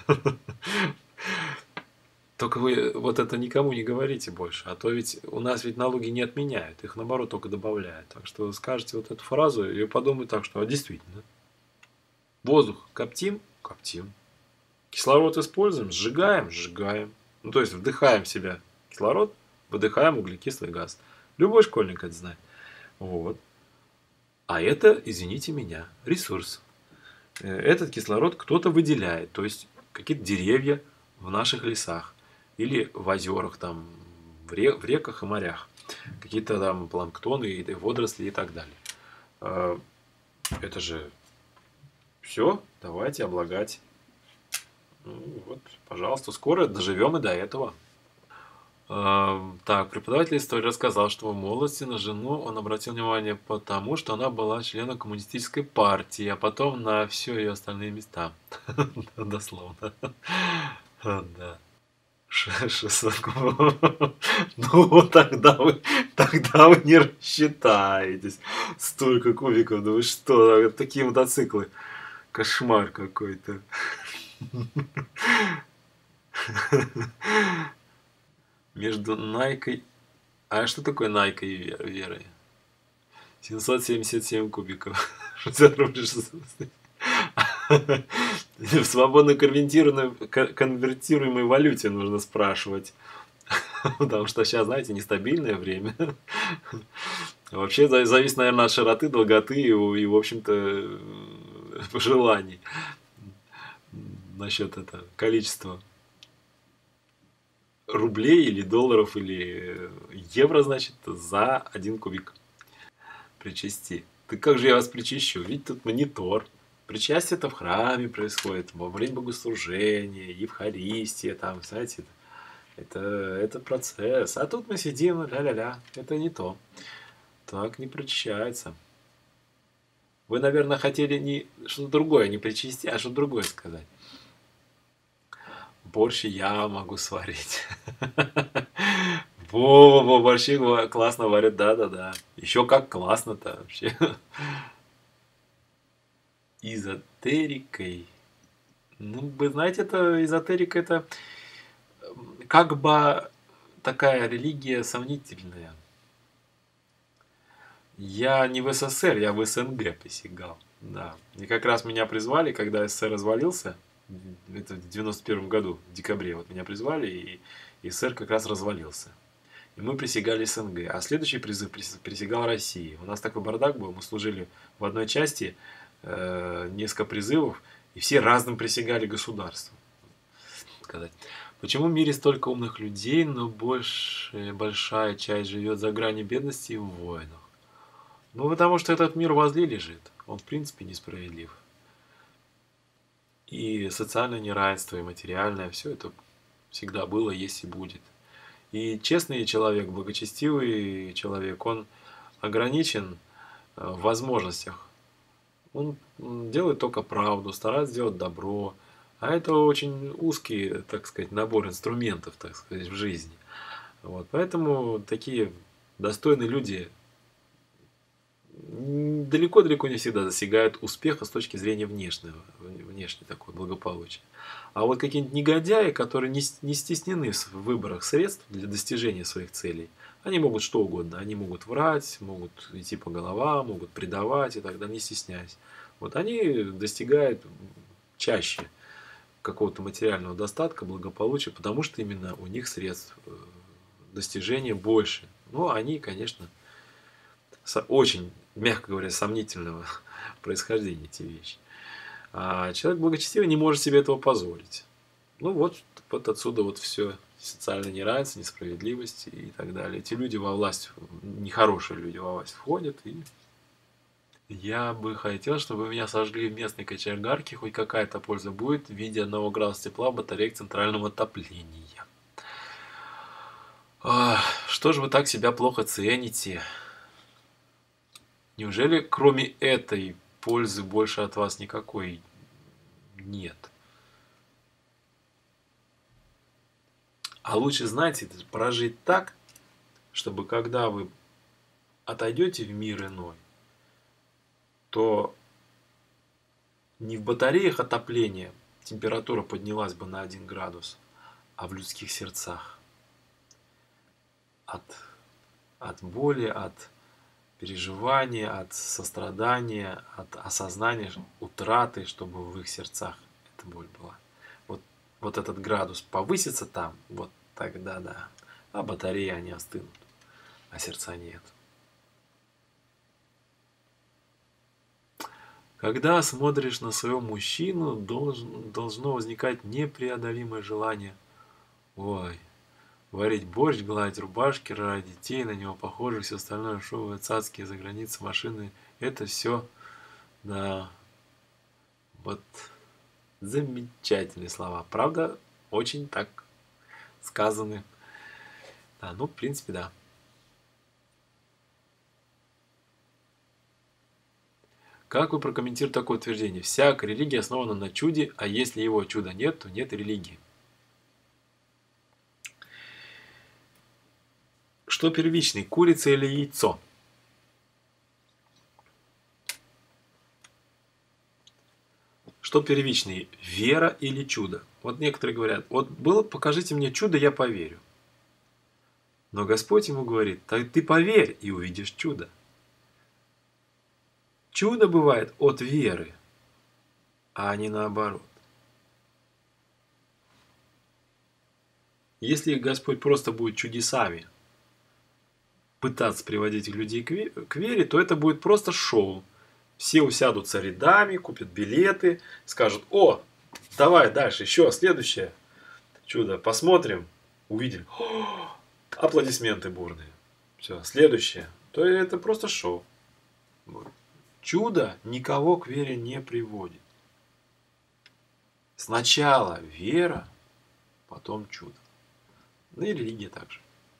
Только вы вот это никому не говорите больше. А то ведь у нас ведь налоги не отменяют. Их наоборот только добавляют. Так что вы скажете вот эту фразу и подумайте так, что а действительно. Воздух коптим? Коптим. Кислород используем? Сжигаем? Сжигаем. Ну, то есть вдыхаем в себя кислород, выдыхаем углекислый газ. Любой школьник это знает. Вот. А это, извините меня, ресурс. Этот кислород кто-то выделяет. То есть какие-то деревья в наших лесах. Или в озерах, там, в реках и морях. Какие-то там планктоны, водоросли и так далее. Это же все. Давайте облагать. Ну, вот, пожалуйста, скоро доживем и до этого. Так, преподаватель истории рассказал, что в молодости на жену он обратил внимание потому, что она была членом коммунистической партии, а потом на все ее остальные места. Дословно. Да. шестьсот кубов. Ну, тогда вы, тогда вы не рассчитаетесь. Столько кубиков, да вы что, такие мотоциклы. Кошмар какой-то. Между Найкой... А что такое Найкой и Верой? семьсот семьдесят семь кубиков. В свободно конвертируемой валюте нужно спрашивать. Потому что сейчас, знаете, нестабильное время. Вообще зависит, наверное, от широты, долготы и, в общем-то, желаний. Насчет этого количества рублей или долларов или евро, значит, за один кубик. Причасти. Так как же я вас причащу? Ведь тут монитор. Причастие это в храме происходит, во время богослужения, Евхаристия, там, знаете, это, это процесс. А тут мы сидим, ля-ля-ля, это не то. Так не причащается. Вы, наверное, хотели не что-то другое, не причастие, а что-то другое сказать. Борщ я могу сварить. Во-во-во, борщи классно варят, да-да-да. Еще как классно-то вообще. Эзотерикой. Ну, вы знаете, это эзотерика, это как бы такая религия сомнительная. Я не в СССР, я в СНГ посягал. Да. И как раз меня призвали, когда СССР развалился. Это в девяносто первом году, в декабре, вот меня призвали, и СССР как раз развалился. и мы присягали СНГ. А следующий призыв присягал России. У нас такой бардак был, мы служили в одной части, э, несколько призывов, и все разным присягали государству. Сказать. Почему в мире столько умных людей, но больше, большая часть живет за гранью бедности и в войнах? Ну, потому что этот мир возле лежит. Он, в принципе, несправедлив. И социальное неравенство, и материальное, все это всегда было, есть и будет. И честный человек, благочестивый человек, он ограничен в возможностях. Он делает только правду, старается сделать добро. А это очень узкий, так сказать, набор инструментов, так сказать, в жизни. Вот. Поэтому такие достойные люди далеко-далеко не всегда достигают успеха с точки зрения внешнего, внешнего такого благополучия. А вот какие-нибудь негодяи, которые не, не стеснены в выборах средств для достижения своих целей, они могут что угодно. Они могут врать, могут идти по головам, могут предавать и так далее, не стесняясь. Вот они достигают чаще какого-то материального достатка, благополучия, потому что именно у них средств достижения больше. Но они, конечно, очень, мягко говоря, сомнительного происхождения эти вещи. А человек благочестивый не может себе этого позволить. Ну вот, вот отсюда вот все социальное неравенство, несправедливость и так далее. Эти люди во власть, нехорошие люди во власть входят. И я бы хотел, чтобы меня сожгли в местной кочегарке, хоть какая-то польза будет в виде одного градуса тепла батареек центрального отопления. А, что же вы так себя плохо цените? Неужели кроме этой пользы больше от вас никакой нет? А лучше, знаете, прожить так, чтобы когда вы отойдете в мир иной, то не в батареях отопления температура поднялась бы на один градус, а в людских сердцах. От, от боли, от переживания, от сострадания, от осознания утраты, чтобы в их сердцах эта боль была. Вот, вот этот градус повысится там, вот тогда да. А батареи они остынут, а сердца нет. Когда смотришь на своего мужчину, должен, должно возникать непреодолимое желание. Ой, варить борщ, гладить рубашки, ради детей, на него похоже, все остальное, шоу, цацкие за границей, машины. Это все, да, вот замечательные слова. Правда, очень так сказаны. Да, ну, в принципе, да. Как вы прокомментируете такое утверждение? Всякая религия основана на чуде, а если его чуда нет, то нет религии. Что первичней, курица или яйцо? Что первичнее, вера или чудо? Вот некоторые говорят, вот было, покажите мне чудо, я поверю. Но Господь ему говорит, так ты поверь и увидишь чудо. Чудо бывает от веры, а не наоборот. Если Господь просто будет чудесами пытаться приводить людей к вере, то это будет просто шоу. Все усядутся рядами, купят билеты, скажут, о, давай дальше, еще следующее чудо, посмотрим, увидели. О, аплодисменты бурные. Все, следующее. То это просто шоу. Чудо никого к вере не приводит. Сначала вера, потом чудо. Ну и религия также.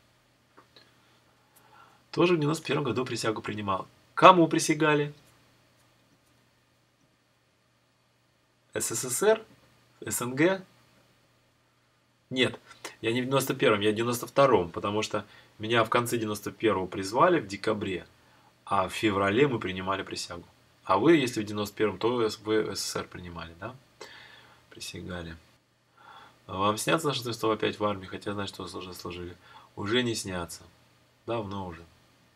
Тоже в девяносто первом году присягу принимал. Кому присягали? СССР? СНГ? Нет, я не в девяносто первом, я в девяносто втором, потому что меня в конце девяносто первого призвали в декабре, а в феврале мы принимали присягу. А вы, если в девяносто первом, то вы СССР принимали, да? Присягали. Вам снятся наши что опять в армии, хотя знать, что вы уже служили? Уже не снятся. Давно уже.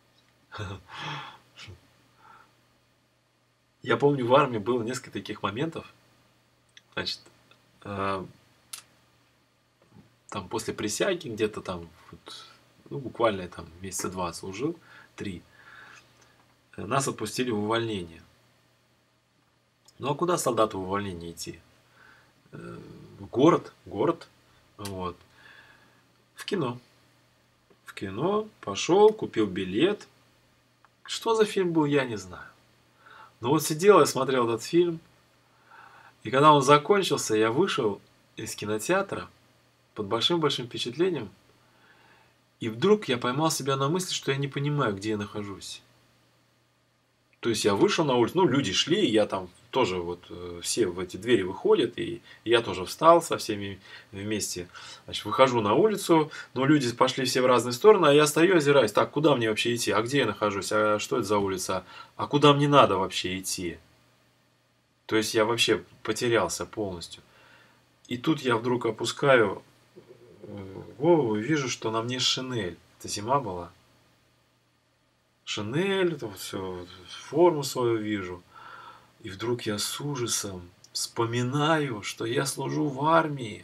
Я помню, в армии было несколько таких моментов. Значит, э, там после присяги, где-то там вот, ну, буквально я там месяца два служил, три, нас отпустили в увольнение. Ну, а куда солдату в увольнение идти? В город, город, вот, в кино. В кино пошел, купил билет. Что за фильм был, я не знаю. Но вот сидел я, смотрел этот фильм, и когда он закончился, я вышел из кинотеатра под большим-большим впечатлением, и вдруг я поймал себя на мысли, что я не понимаю, где я нахожусь. То есть я вышел на улицу, ну, люди шли, и я там тоже вот э, все в эти двери выходят, и я тоже встал со всеми вместе. Значит, выхожу на улицу, но люди пошли все в разные стороны, а я стою, озираюсь. Так, куда мне вообще идти? А где я нахожусь? А что это за улица? А куда мне надо вообще идти? То есть я вообще потерялся полностью. И тут я вдруг опускаю голову и вижу, что на мне шинель. Это зима была. Шинель, это вот все, форму свою вижу. И вдруг я с ужасом вспоминаю, что я служу в армии.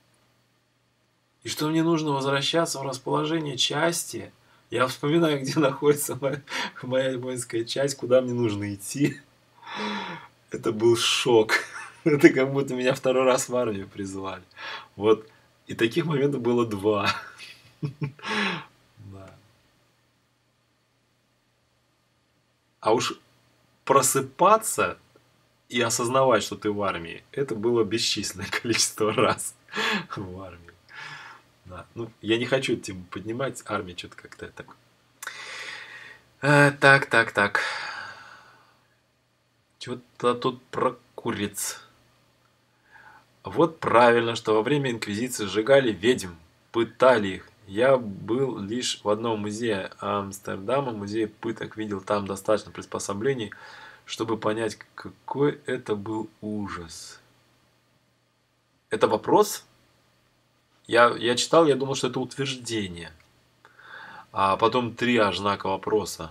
И что мне нужно возвращаться в расположение части. Я вспоминаю, где находится моя, моя воинская часть, куда мне нужно идти. Это был шок. Это как будто меня второй раз в армию призвали. Вот. И таких моментов было два. Да. А уж просыпаться и осознавать, что ты в армии, это было бесчисленное количество раз в армии. Да. Ну, я не хочу эту тему поднимать, армия что-то как-то так. А, так, так, так. Что-то тут про куриц. Вот правильно, что во время инквизиции сжигали ведьм, пытали их. Я был лишь в одном музее Амстердама, музей пыток, видел там достаточно приспособлений, чтобы понять, какой это был ужас. Это вопрос? Я, я читал, я думал, что это утверждение. А потом три аж знака вопроса.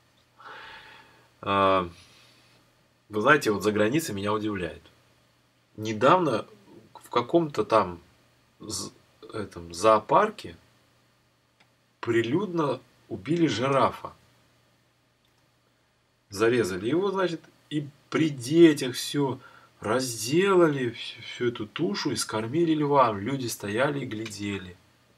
А, вы знаете, вот за границей меня удивляет. Недавно в каком-то там этом зоопарке прилюдно убили жирафа. Зарезали его, значит, и при детях все разделали, всю, всю эту тушу и скормили львам. Люди стояли и глядели.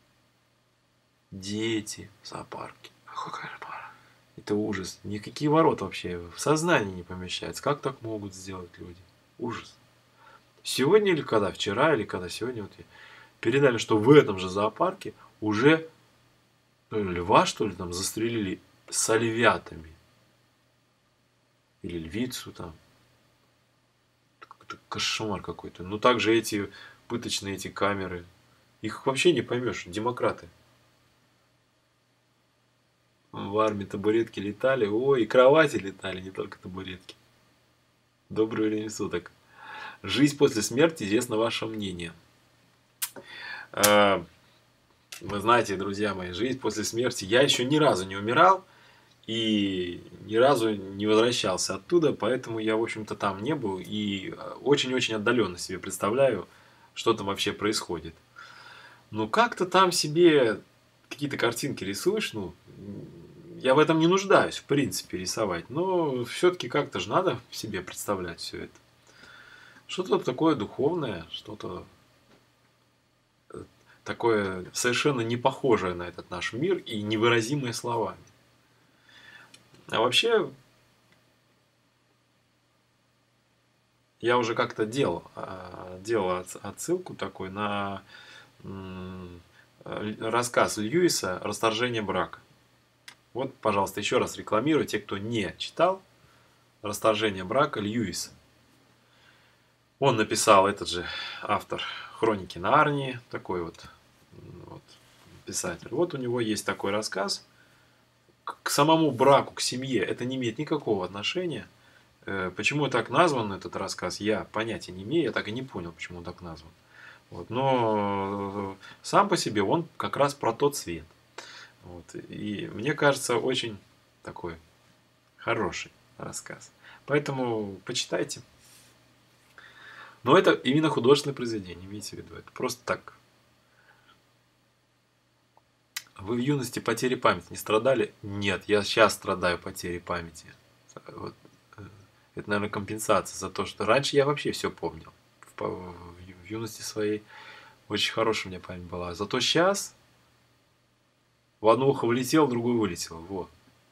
Дети в зоопарке. Какой кошмар. Это ужас. Никакие ворота вообще в сознании не помещаются. Как так могут сделать люди? Ужас. Сегодня или когда? Вчера или когда? Сегодня вот передали, что в этом же зоопарке уже льва, что ли, там застрелили с львятами. Или львицу там. Это кошмар какой-то. Ну, также эти пыточные эти камеры. Их вообще не поймешь. Демократы. В армии табуретки летали. Ой, и кровати летали, не только табуретки. Доброе время суток. Жизнь после смерти, известно ваше мнение. Вы знаете, друзья мои, жизнь после смерти. Я еще ни разу не умирал. И ни разу не возвращался оттуда, поэтому я, в общем-то, там не был. И очень-очень отдаленно себе представляю, что там вообще происходит. Ну, как-то там себе какие-то картинки рисуешь, ну, я в этом не нуждаюсь, в принципе, рисовать. Но все-таки как-то же надо в себе представлять все это. Что-то такое духовное, что-то такое совершенно не похожее на этот наш мир и невыразимое словами. А вообще, я уже как-то делал, делал отсылку такой на рассказ Льюиса «Расторжение брака». Вот, пожалуйста, еще раз рекламирую те, кто не читал «Расторжение брака» Льюиса. Он написал, этот же автор «Хроники Нарнии», такой вот, вот писатель. Вот у него есть такой рассказ. К самому браку, к семье это не имеет никакого отношения. Почему так назван этот рассказ, я понятия не имею, я так и не понял, почему он так назван. Вот. Но сам по себе он как раз про тот свет. Вот. И мне кажется, очень такой хороший рассказ. Поэтому почитайте. Но это именно художественное произведение, имейте в виду. Это просто так. Вы в юности потери памяти не страдали? Нет, я сейчас страдаю потерей памяти. Вот. э, Это, наверное, компенсация за то, что раньше я вообще все помнил. В, по- в юности своей очень хорошая у меня память была. Зато сейчас в одно ухо влетел, в другое вылетело. Вот.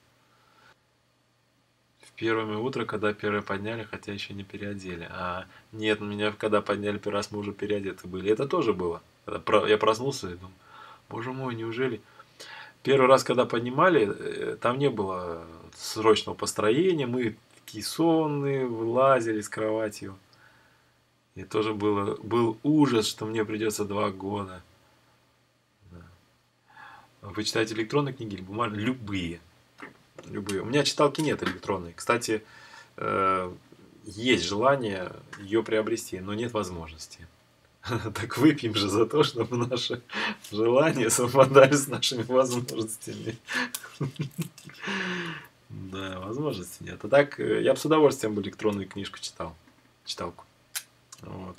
В первое мое утро, когда первое подняли, хотя еще не переодели. А нет, меня когда подняли первый раз, мы уже переодеты были. Это тоже было. Когда про- Я проснулся и думаю, боже мой, неужели... Первый раз, когда поднимали, э, там не было срочного построения. Мы такие сонные, вылазили с кроватью. И тоже было, был ужас, что мне придется два года. Да. Вы читаете электронные книги или бумажные? Любые. Любые. У меня читалки нет электронной. Кстати, э, есть желание ее приобрести, но нет возможности. Так выпьем же за то, чтобы наши желания совпадали с нашими возможностями. Да, возможности нет. А так, э, я бы с удовольствием бы электронную книжку читал. Читалку. Вот.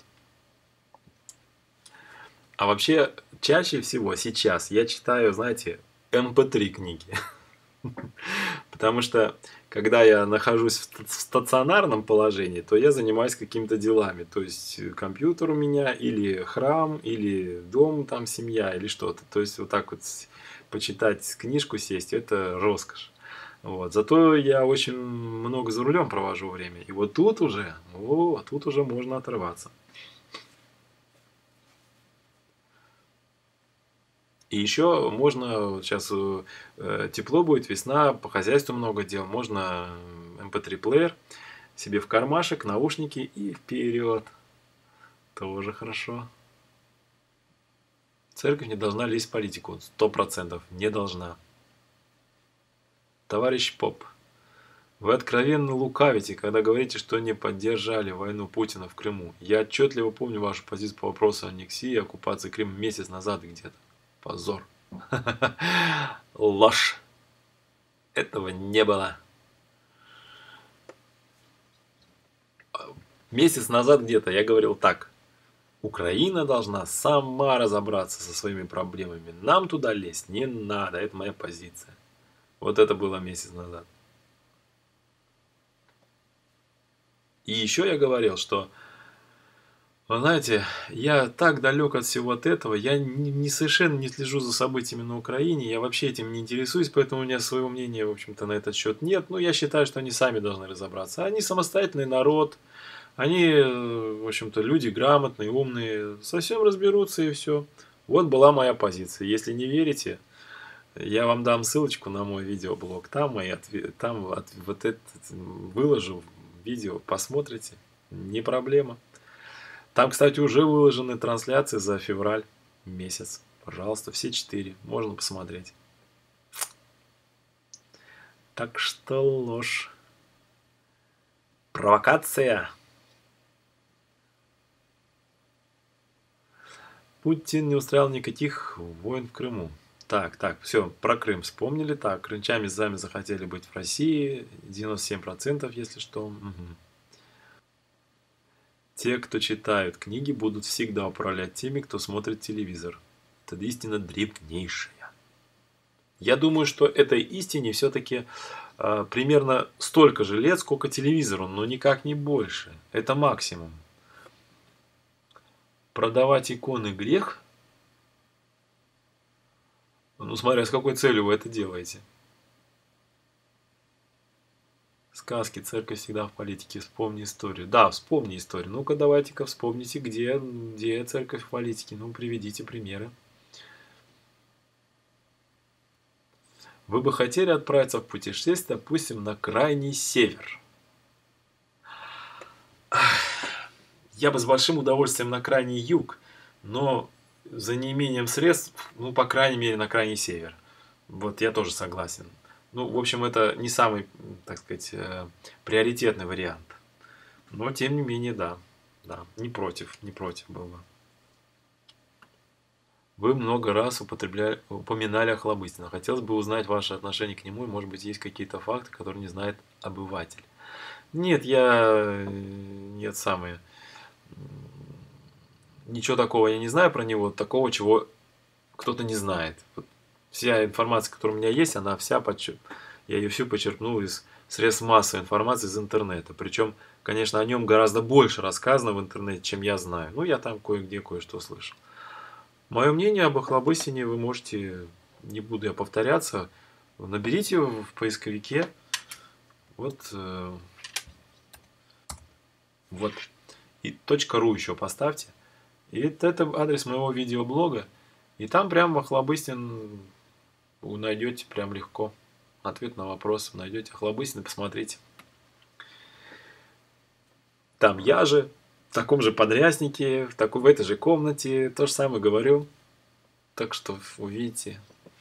А вообще, чаще всего сейчас я читаю, знаете, эм пэ три книги. Потому что, когда я нахожусь в стационарном положении, то я занимаюсь какими-то делами. То есть, компьютер у меня, или храм, или дом, там семья, или что-то. То есть, вот так вот почитать книжку, сесть, это роскошь. Вот. Зато я очень много за рулем провожу время. И вот тут уже, о, тут уже можно отрываться. И еще можно, вот сейчас э, тепло будет, весна, по хозяйству много дел. Можно эм пэ три плеер себе в кармашек, наушники и вперед. Тоже хорошо. Церковь не должна лезть в политику. Сто процентов не должна. Товарищ Поп, вы откровенно лукавите, когда говорите, что не поддержали войну Путина в Крыму. Я отчетливо помню вашу позицию по вопросу аннексии и оккупации Крыма месяц назад где-то. Позор. Ложь. Этого не было. Месяц назад где-то я говорил так. Украина должна сама разобраться со своими проблемами. Нам туда лезть не надо. Это моя позиция. Вот это было месяц назад. И еще я говорил, что, вы знаете, я так далек от всего от этого, я не, не совершенно не слежу за событиями на Украине, я вообще этим не интересуюсь, поэтому у меня своего мнения, в общем-то, на этот счет нет. Но я считаю, что они сами должны разобраться. Они самостоятельный народ, они, в общем-то, люди грамотные, умные, совсем разберутся и все. Вот была моя позиция. Если не верите, я вам дам ссылочку на мой видеоблог. Там, мои отве- там от- вот это выложу видео, посмотрите. Не проблема. Там, кстати, уже выложены трансляции за февраль месяц. Пожалуйста, все четыре. Можно посмотреть. Так что ложь. Провокация. Путин не устраивал никаких войн в Крыму. Так, так, все, про Крым вспомнили. Так, крымчане сами захотели быть в России. девяносто семь процентов, если что. Мгм. Те, кто читают книги, будут всегда управлять теми, кто смотрит телевизор. Это истина древнейшая. Я думаю, что этой истине все-таки э, примерно столько же лет, сколько телевизору, но никак не больше. Это максимум. Продавать иконы грех? Ну, смотря с какой целью вы это делаете. Сказки, церковь всегда в политике. Вспомни историю. Да, вспомни историю. Ну-ка, давайте-ка вспомните, где, где церковь в политике. Ну, приведите примеры. Вы бы хотели отправиться в путешествие, допустим, на крайний север? Я бы с большим удовольствием на крайний юг, но за неимением средств, ну, по крайней мере, на крайний север. Вот я тоже согласен. Ну, в общем, это не самый, так сказать, э, приоритетный вариант. Но, тем не менее, да. Да, не против, не против был бы. Вы много раз употребляли, упоминали Охлобыстина. Хотелось бы узнать ваше отношение к нему, и, может быть, есть какие-то факты, которые не знает обыватель. Нет, я... Нет, самое... Ничего такого я не знаю про него, такого, чего кто-то не знает. Вот Вся информация, которая у меня есть, она вся почерп... я ее всю почерпнул из средств массовой информации, из интернета. Причем, конечно, о нем гораздо больше рассказано в интернете, чем я знаю. Ну, я там кое-где кое-что слышал. Мое мнение об Охлобыстине вы можете, не буду я повторяться, наберите в поисковике. Вот, э, вот. И .ру еще поставьте. И это, это адрес моего видеоблога. И там прям Охлобыстин вы найдете прям легко. Ответ на вопрос найдете. Охлобыстин, посмотрите. Там я же, в таком же подряснике, в, такой, в этой же комнате, то же самое говорю. Так что увидите.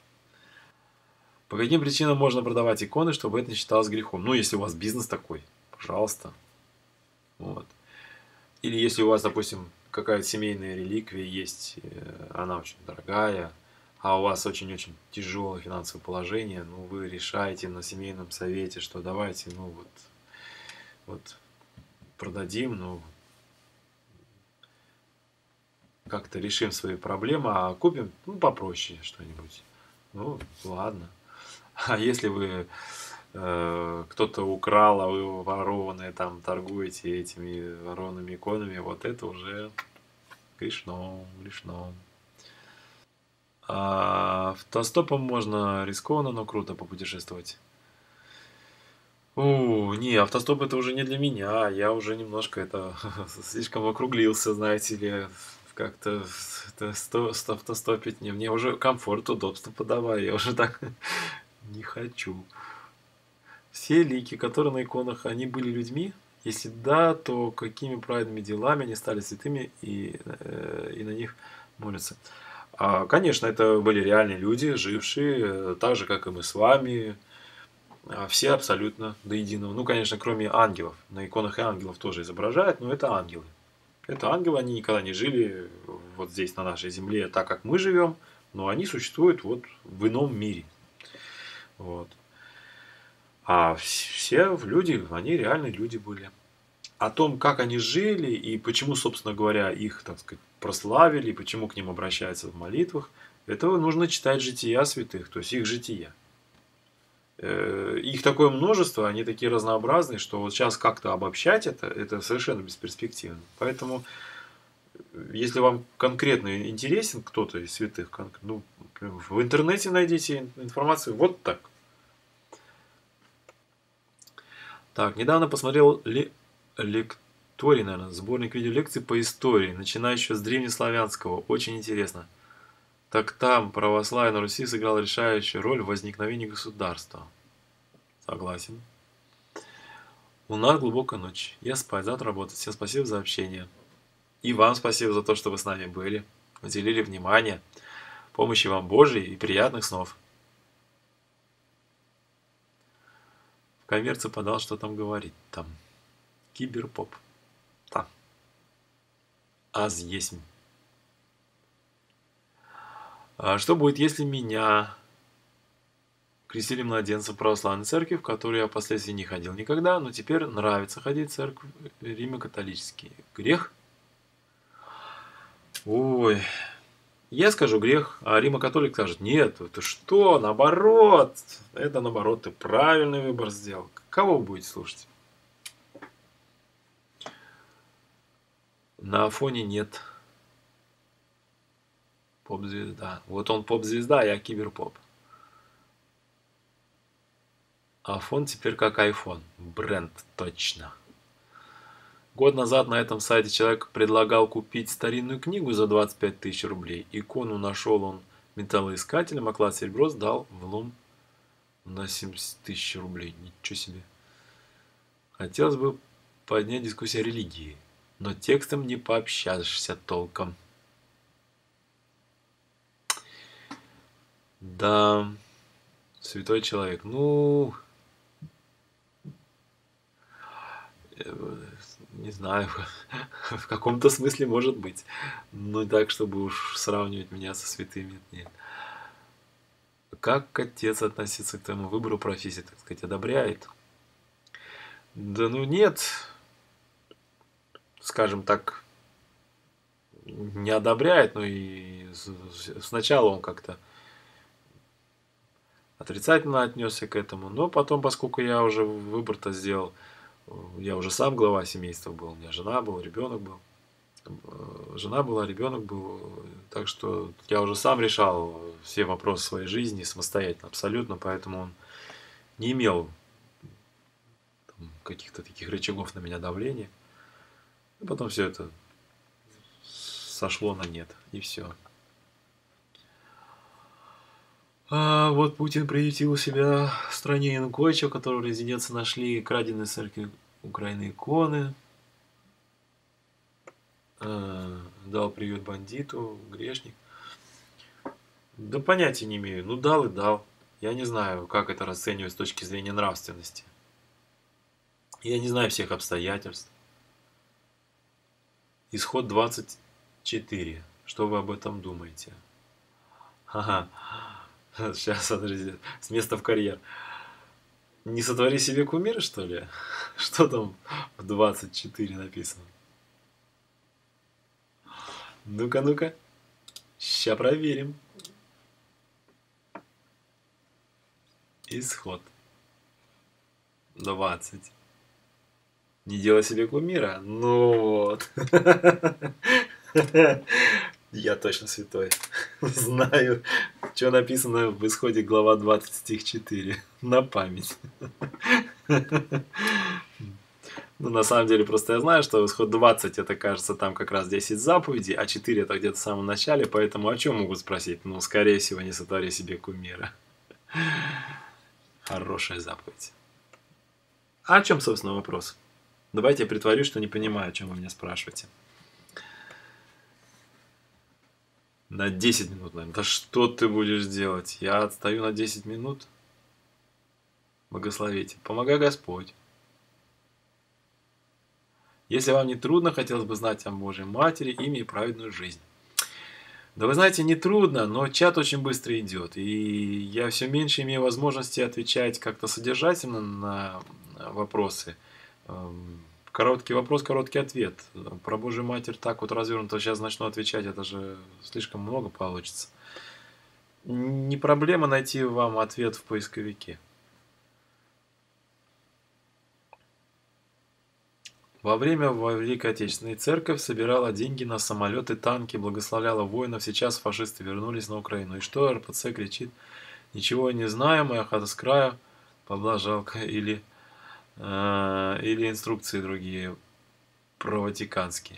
По каким причинам можно продавать иконы, чтобы это не считалось грехом? Ну, если у вас бизнес такой, пожалуйста. Вот. Или если у вас, допустим, какая-то семейная реликвия есть, она очень дорогая, а у вас очень-очень тяжелое финансовое положение, ну, вы решаете на семейном совете, что давайте, ну, вот, вот продадим, ну, как-то решим свои проблемы, а купим, ну, попроще что-нибудь. Ну, ладно. А если вы э, кто-то украл, а вы ворованные там торгуете этими ворованными иконами, вот это уже грешно, грешно. А автостопом можно рискованно, но круто попутешествовать. О, не, автостоп это уже не для меня. Я уже немножко это слишком округлился, знаете ли. Как-то сто, сто, автостопить не. Мне уже комфорт, удобство подавай. Я уже так не хочу. Все лики, которые на иконах, они были людьми? Если да, то какими праведными делами они стали святыми и, э, и на них молятся? А, конечно, это были реальные люди, жившие, так же, как и мы с вами. Все абсолютно до единого. Ну, конечно, кроме ангелов. На иконах и ангелов тоже изображают, но это ангелы. Это ангелы, они никогда не жили вот здесь, на нашей земле, так как мы живем, но они существуют вот в ином мире. Вот. А все люди, они реальные люди были. О том, как они жили и почему, собственно говоря, их, так сказать, прославили, почему к ним обращаются в молитвах, этого нужно читать жития святых, то есть их жития. Их такое множество, они такие разнообразные, что вот сейчас как-то обобщать это, это совершенно бесперспективно. Поэтому, если вам конкретно интересен кто-то из святых, ну, в интернете найдите информацию вот так. Так, недавно посмотрел ли, лекторий, наверное, сборник видеолекций по истории, начиная еще с древнеславянского. Очень интересно. Так там православие на Руси сыграло решающую роль в возникновении государства. Согласен. У нас глубокая ночь. Я спать, завтра работать. Всем спасибо за общение. И вам спасибо за то, что вы с нами были. Уделили внимание. Помощи вам Божией и приятных снов. В коммерцию подал, что там говорит. Там. Киберпоп. Там. Аз есмь. А что будет, если меня крестили младенца в православной церкви, в которую я впоследствии не ходил никогда, но теперь нравится ходить в церковь римо-католический? Грех? Ой, я скажу грех, а римо-католик скажет, нет, это что, наоборот, это наоборот, ты правильный выбор сделал. Кого вы будете слушать? На Афоне нет. Поп-звезда. Вот он поп-звезда, а я киберпоп. Афон теперь как iPhone. Бренд точно. Год назад на этом сайте человек предлагал купить старинную книгу за двадцать пять тысяч рублей. Икону нашел он металлоискателем, а клад серебро сдал в лом на семьдесят тысяч рублей. Ничего себе. Хотелось бы поднять дискуссию о религии, но текстом не пообщаешься толком. Да, святой человек. Ну, не знаю, в каком-то смысле может быть. Но так, чтобы уж сравнивать меня со святыми, нет. Как отец относится к твоему выбору профессии, так сказать, одобряет? Да ну нет, скажем так, не одобряет, но и сначала он как-то отрицательно отнесся к этому. Но потом, поскольку я уже выбор-то сделал, я уже сам глава семейства был, у меня жена была, ребенок был. Жена была, ребенок был. Так что я уже сам решал все вопросы своей жизни самостоятельно, абсолютно. Поэтому он не имел каких-то таких рычагов на меня давления. И потом все это сошло на нет. И все. А вот Путин приютил у себя в стране Януковича, у которого в резиденции нашли краденые с церкви Украины иконы. А, дал приют бандиту, грешник. Да понятия не имею. Ну дал и дал. Я не знаю, как это расценивать с точки зрения нравственности. Я не знаю всех обстоятельств. Исход двадцать четыре. Что вы об этом думаете? Ага. Сейчас, смотрите. С места в карьер. Не сотвори себе кумира, что ли? Что там в двадцать четыре написано? Ну-ка, ну-ка. Ща проверим. Исход. двадцать. Не делай себе кумира? Ну вот. Я точно святой. Знаю, что написано в исходе глава двадцать стих четыре. На память. Ну, на самом деле, просто я знаю, что исход двадцать, это, кажется, там как раз десять заповедей, а четыре это где-то в самом начале, поэтому о чем могут спросить? Ну, скорее всего, не сотвори себе кумира. Хорошая заповедь. А о чем, собственно, вопрос? Давайте я притворюсь, что не понимаю, о чем вы меня спрашиваете. На десять минут, наверное. Да что ты будешь делать? Я отстаю на десять минут? Благословите. Помогай Господь. Если вам не трудно, хотелось бы знать о Божьей Матери, имя и праведную жизнь. Да вы знаете, не трудно, но чат очень быстро идет. И я все меньше имею возможности отвечать как-то содержательно на вопросы. Короткий вопрос, короткий ответ. Про Божью Матерь так вот развернуто сейчас начну отвечать, это же слишком много получится. Не проблема найти вам ответ в поисковике. Во время Великой Отечественной церковь собирала деньги на самолеты, танки, благословляла воинов. Сейчас фашисты вернулись на Украину. И что эр пэ цэ кричит? Ничего не знаю, моя хата с краю, бабла жалко. Или, э, или инструкции другие проватиканские.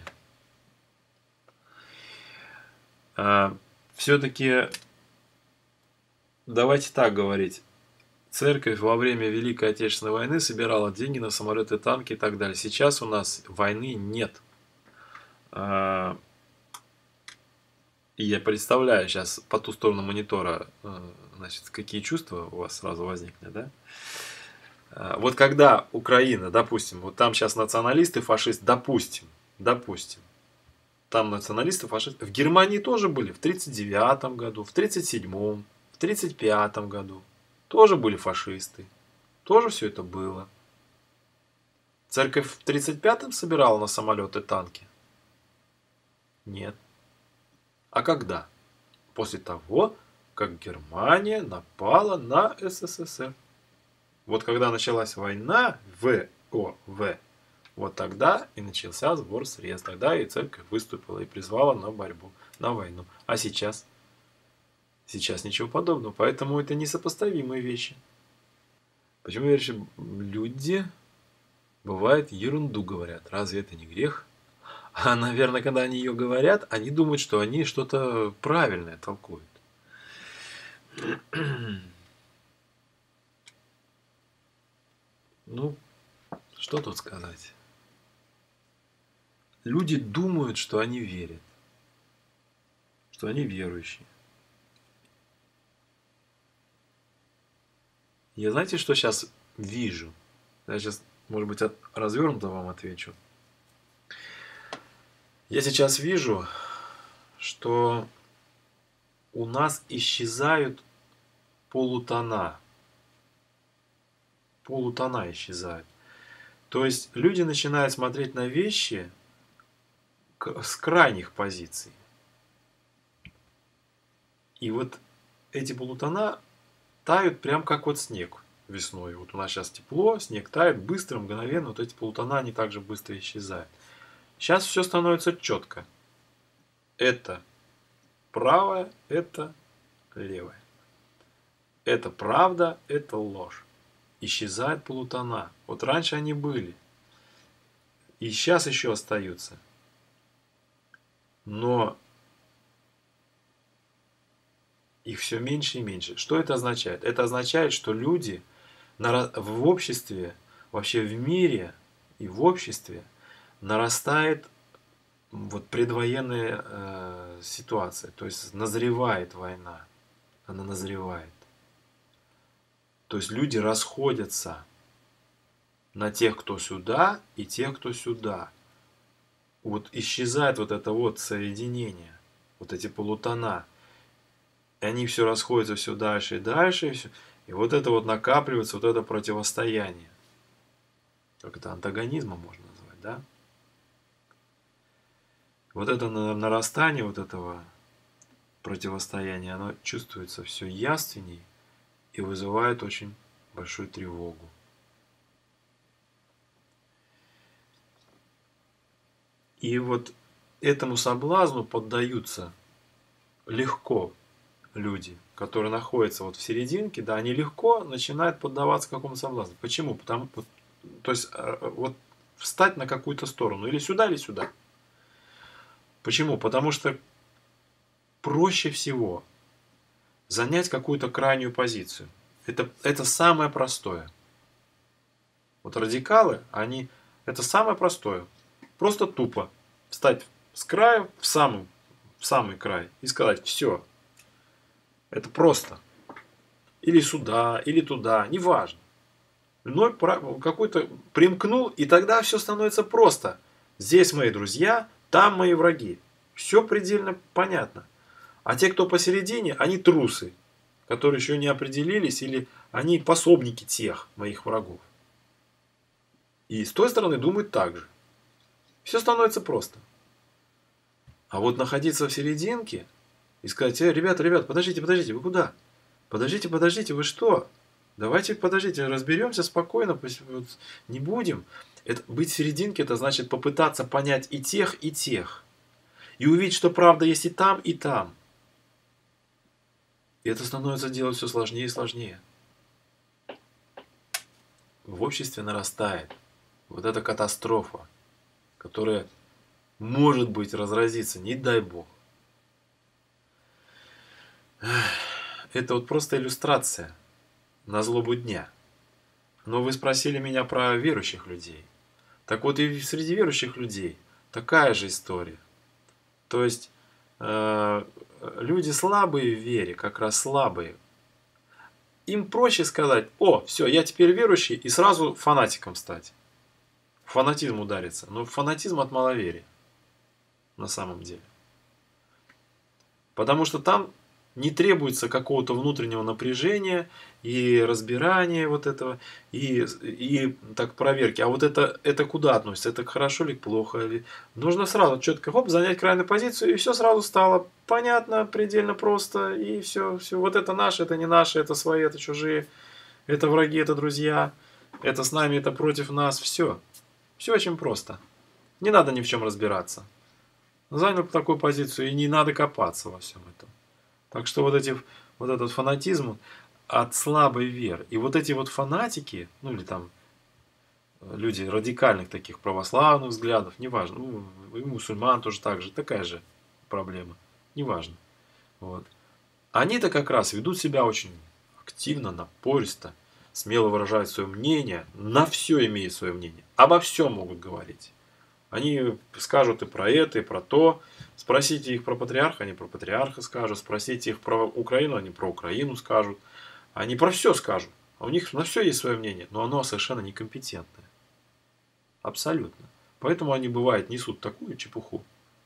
А, все-таки давайте так говорить. Церковь во время Великой Отечественной войны собирала деньги на самолеты, танки и так далее. Сейчас у нас войны нет. И я представляю сейчас по ту сторону монитора, значит, какие чувства у вас сразу возникнут, да? Вот когда Украина, допустим, вот там сейчас националисты, фашисты, допустим, допустим, там националисты, фашисты. В Германии тоже были в тридцать девятом году, в тридцать седьмом, в тридцать пятом году. Тоже были фашисты. Тоже все это было. Церковь в тридцать пятом собирала на самолеты, танки? Нет. А когда? После того, как Германия напала на эс эс эс эр. Вот когда началась война, в о вэ, вот тогда и начался сбор средств. Тогда и церковь выступила и призвала на борьбу, на войну. А сейчас? Сейчас ничего подобного. Поэтому это несопоставимые вещи. Почему, видишь, люди, бывает, ерунду говорят? Разве это не грех? А, наверное, когда они ее говорят, они думают, что они что-то правильное толкуют. Ну, что тут сказать? Люди думают, что они верят. Что они верующие. Я знаете, что сейчас вижу? Я сейчас, может быть, от, развернуто вам отвечу. Я сейчас вижу, что у нас исчезают полутона. Полутона исчезают. То есть люди начинают смотреть на вещи с крайних позиций. И вот эти полутона тают прям как вот снег весной. Вот у нас сейчас тепло, снег тает быстро, мгновенно, вот эти полутона, они также быстро исчезают. Сейчас все становится четко. Это правое, это левое. Это правда, это ложь. Исчезают полутона. Вот раньше они были. И сейчас еще остаются. Но их все меньше и меньше. Что это означает? Это означает, что люди в обществе, вообще в мире и в обществе нарастает вот предвоенная э, ситуация. То есть назревает война. Она назревает. То есть люди расходятся на тех, кто сюда, и тех, кто сюда. Вот исчезает вот это вот соединение, вот эти полутона. И они все расходятся все дальше и дальше. И, все. И вот это вот накапливается, вот это противостояние. Как это антагонизмом можно назвать, да? Вот это нарастание вот этого противостояния, оно чувствуется все явственней и вызывает очень большую тревогу. И вот этому соблазну поддаются легко люди, которые находятся вот в серединке, да, они легко начинают поддаваться какому-то соблазну. Почему? Потому, то есть вот встать на какую-то сторону, или сюда, или сюда. Почему? Потому что проще всего занять какую-то крайнюю позицию. Это, это самое простое. Вот радикалы, они, это самое простое. Просто тупо встать с края в самый, в самый край и сказать все. Это просто. Или сюда, или туда, неважно. Но какой-то примкнул, и тогда все становится просто. Здесь мои друзья, там мои враги. Все предельно понятно. А те, кто посередине, они трусы, которые еще не определились, или они пособники тех моих врагов. И с той стороны думают так же. Все становится просто. А вот находиться в серединке и сказать: э, ребята, ребята, подождите, подождите, вы куда? Подождите, подождите, вы что? Давайте, подождите, разберемся спокойно, не будем. Это, быть в серединке, это значит попытаться понять и тех, и тех. И увидеть, что правда есть и там, и там. И это становится делать все сложнее и сложнее. В обществе нарастает вот эта катастрофа, которая, может быть, разразится, не дай бог. Это вот просто иллюстрация на злобу дня. Но вы спросили меня про верующих людей. Так вот и среди верующих людей такая же история. То есть э, люди слабые в вере, как раз слабые. Им проще сказать: о, все, я теперь верующий, и сразу фанатиком стать. В фанатизм удариться. Но фанатизм от маловерия. На самом деле. Потому что там не требуется какого-то внутреннего напряжения и разбирания вот этого, и, и так проверки. А вот это, это куда относится? Это хорошо или плохо? Или... Нужно сразу четко хоп, занять крайнюю позицию, и все сразу стало понятно, предельно просто. И все, все. Вот это наше, это не наше, это свои, это чужие, это враги, это друзья, это с нами, это против нас. Все. Все очень просто. Не надо ни в чем разбираться. Занял такую позицию, и не надо копаться во всем этом. Так что вот, эти, вот этот фанатизм от слабой веры. И вот эти вот фанатики, ну или там люди радикальных таких православных взглядов, неважно, ну, и мусульман тоже так же, такая же проблема, неважно. Вот. Они-то как раз ведут себя очень активно, напористо, смело выражают свое мнение, на все имеют свое мнение, обо всем могут говорить. Они скажут и про это, и про то. Спросите их про патриарха, они про патриарха скажут. Спросите их про Украину, они про Украину скажут. Они про все скажут. А у них на все есть свое мнение, но оно совершенно некомпетентное. Абсолютно. Поэтому они, бывает, несут такую чепуху.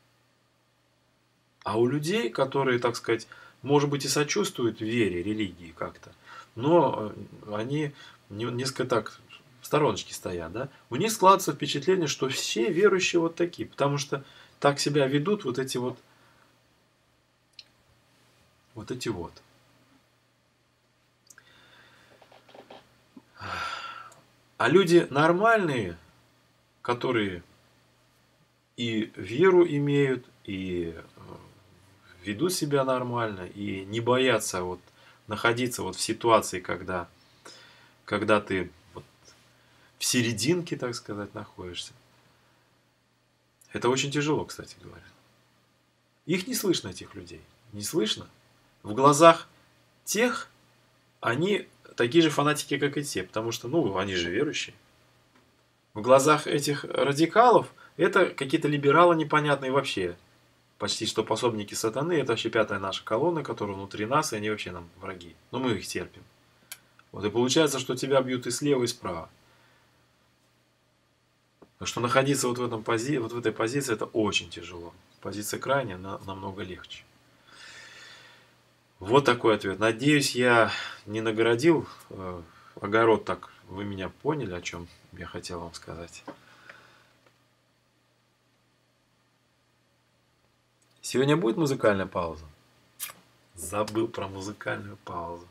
А у людей, которые, так сказать, может быть, и сочувствуют вере, религии как-то, но они несколько так в стороночке стоят, да, у них складывается впечатление, что все верующие вот такие, потому что так себя ведут вот эти вот, вот эти вот. А люди нормальные, которые и веру имеют, и ведут себя нормально, и не боятся вот находиться вот в ситуации, когда, когда ты вот в серединке, так сказать, находишься. Это очень тяжело, кстати говоря. Их не слышно, этих людей. Не слышно. В глазах тех они такие же фанатики, как и те, потому что, ну, они же верующие. В глазах этих радикалов это какие-то либералы непонятные вообще. Почти что пособники сатаны. Это вообще пятая наша колонна, которая внутри нас, и они вообще нам враги. Но мы их терпим. Вот и получается, что тебя бьют и слева, и справа. Так что находиться вот в, этом пози... вот в этой позиции это очень тяжело. Позиция крайняя на... намного легче. Вот такой ответ. Надеюсь, я не нагородил э, огород так. Вы меня поняли, о чем я хотел вам сказать. Сегодня будет музыкальная пауза? Забыл про музыкальную паузу.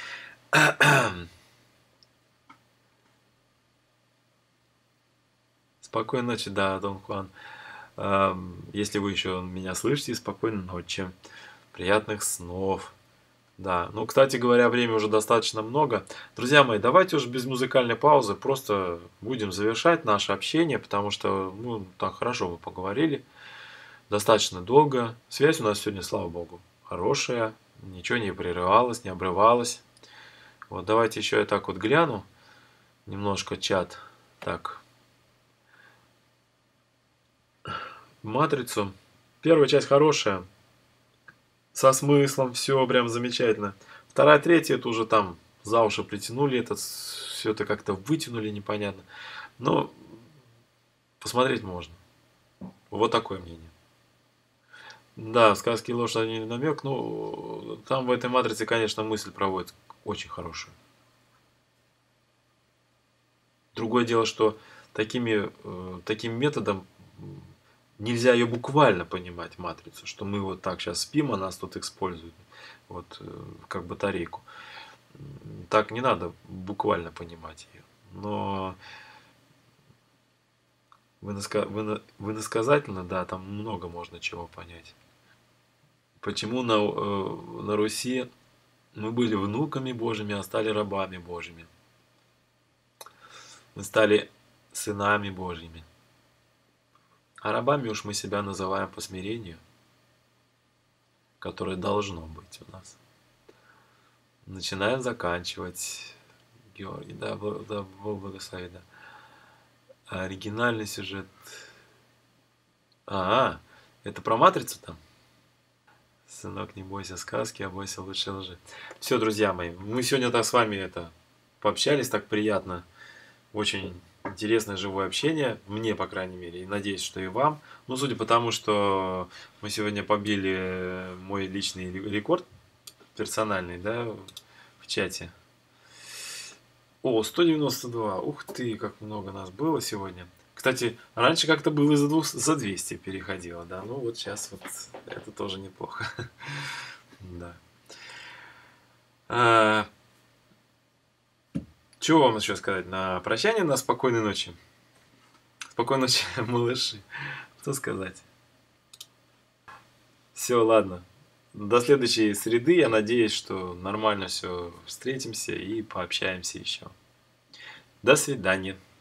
Спокойной ночи, да, Дон Хуан. Если вы еще меня слышите, спокойной ночи. Приятных снов. Да, ну, кстати говоря, время уже достаточно много. Друзья мои, давайте уж без музыкальной паузы просто будем завершать наше общение, потому что, ну, так хорошо мы поговорили. Достаточно долго. Связь у нас сегодня, слава богу, хорошая. Ничего не прерывалось, не обрывалось. Вот, давайте еще я так вот гляну. Немножко чат. Так. Матрицу. Первая часть хорошая. Со смыслом, все прям замечательно. Вторая, третья, это уже там за уши притянули, это все это как-то вытянули непонятно. Но посмотреть можно. Вот такое мнение. Да, сказки ложь, а не намек. Ну, там в этой матрице, конечно, мысль проводит очень хорошую. Другое дело, что такими, таким методом нельзя ее буквально понимать, матрицу, что мы вот так сейчас спим, а нас тут используют, вот как батарейку. Так не надо буквально понимать ее. Но в иносказательно, да, там много можно чего понять. Почему на, на Руси мы были внуками Божьими, а стали рабами Божьими. Мы стали сынами Божьими. А рабами уж мы себя называем по смирению, которое должно быть у нас. Начинаем заканчивать. Георгий, да, да, Бог благословит, да. Оригинальный сюжет. А, это про матрицу там? Сынок, не бойся сказки, а бойся лучше лжи. Все, друзья мои, мы сегодня так с вами это пообщались, так приятно. Очень интересное живое общение, мне, по крайней мере, и надеюсь, что и вам. Ну, судя по тому, что мы сегодня побили мой личный рекорд персональный, да, в чате. О, сто девяносто два, ух ты, как много нас было сегодня. Кстати, раньше как-то было и за, двух, за двести переходило, да, ну вот сейчас вот это тоже неплохо. Да. А, Чего вам еще сказать на прощание, на спокойной ночи? Спокойной ночи, малыши. Что сказать? Все, ладно. До следующей среды. Я надеюсь, что нормально все встретимся и пообщаемся еще. До свидания.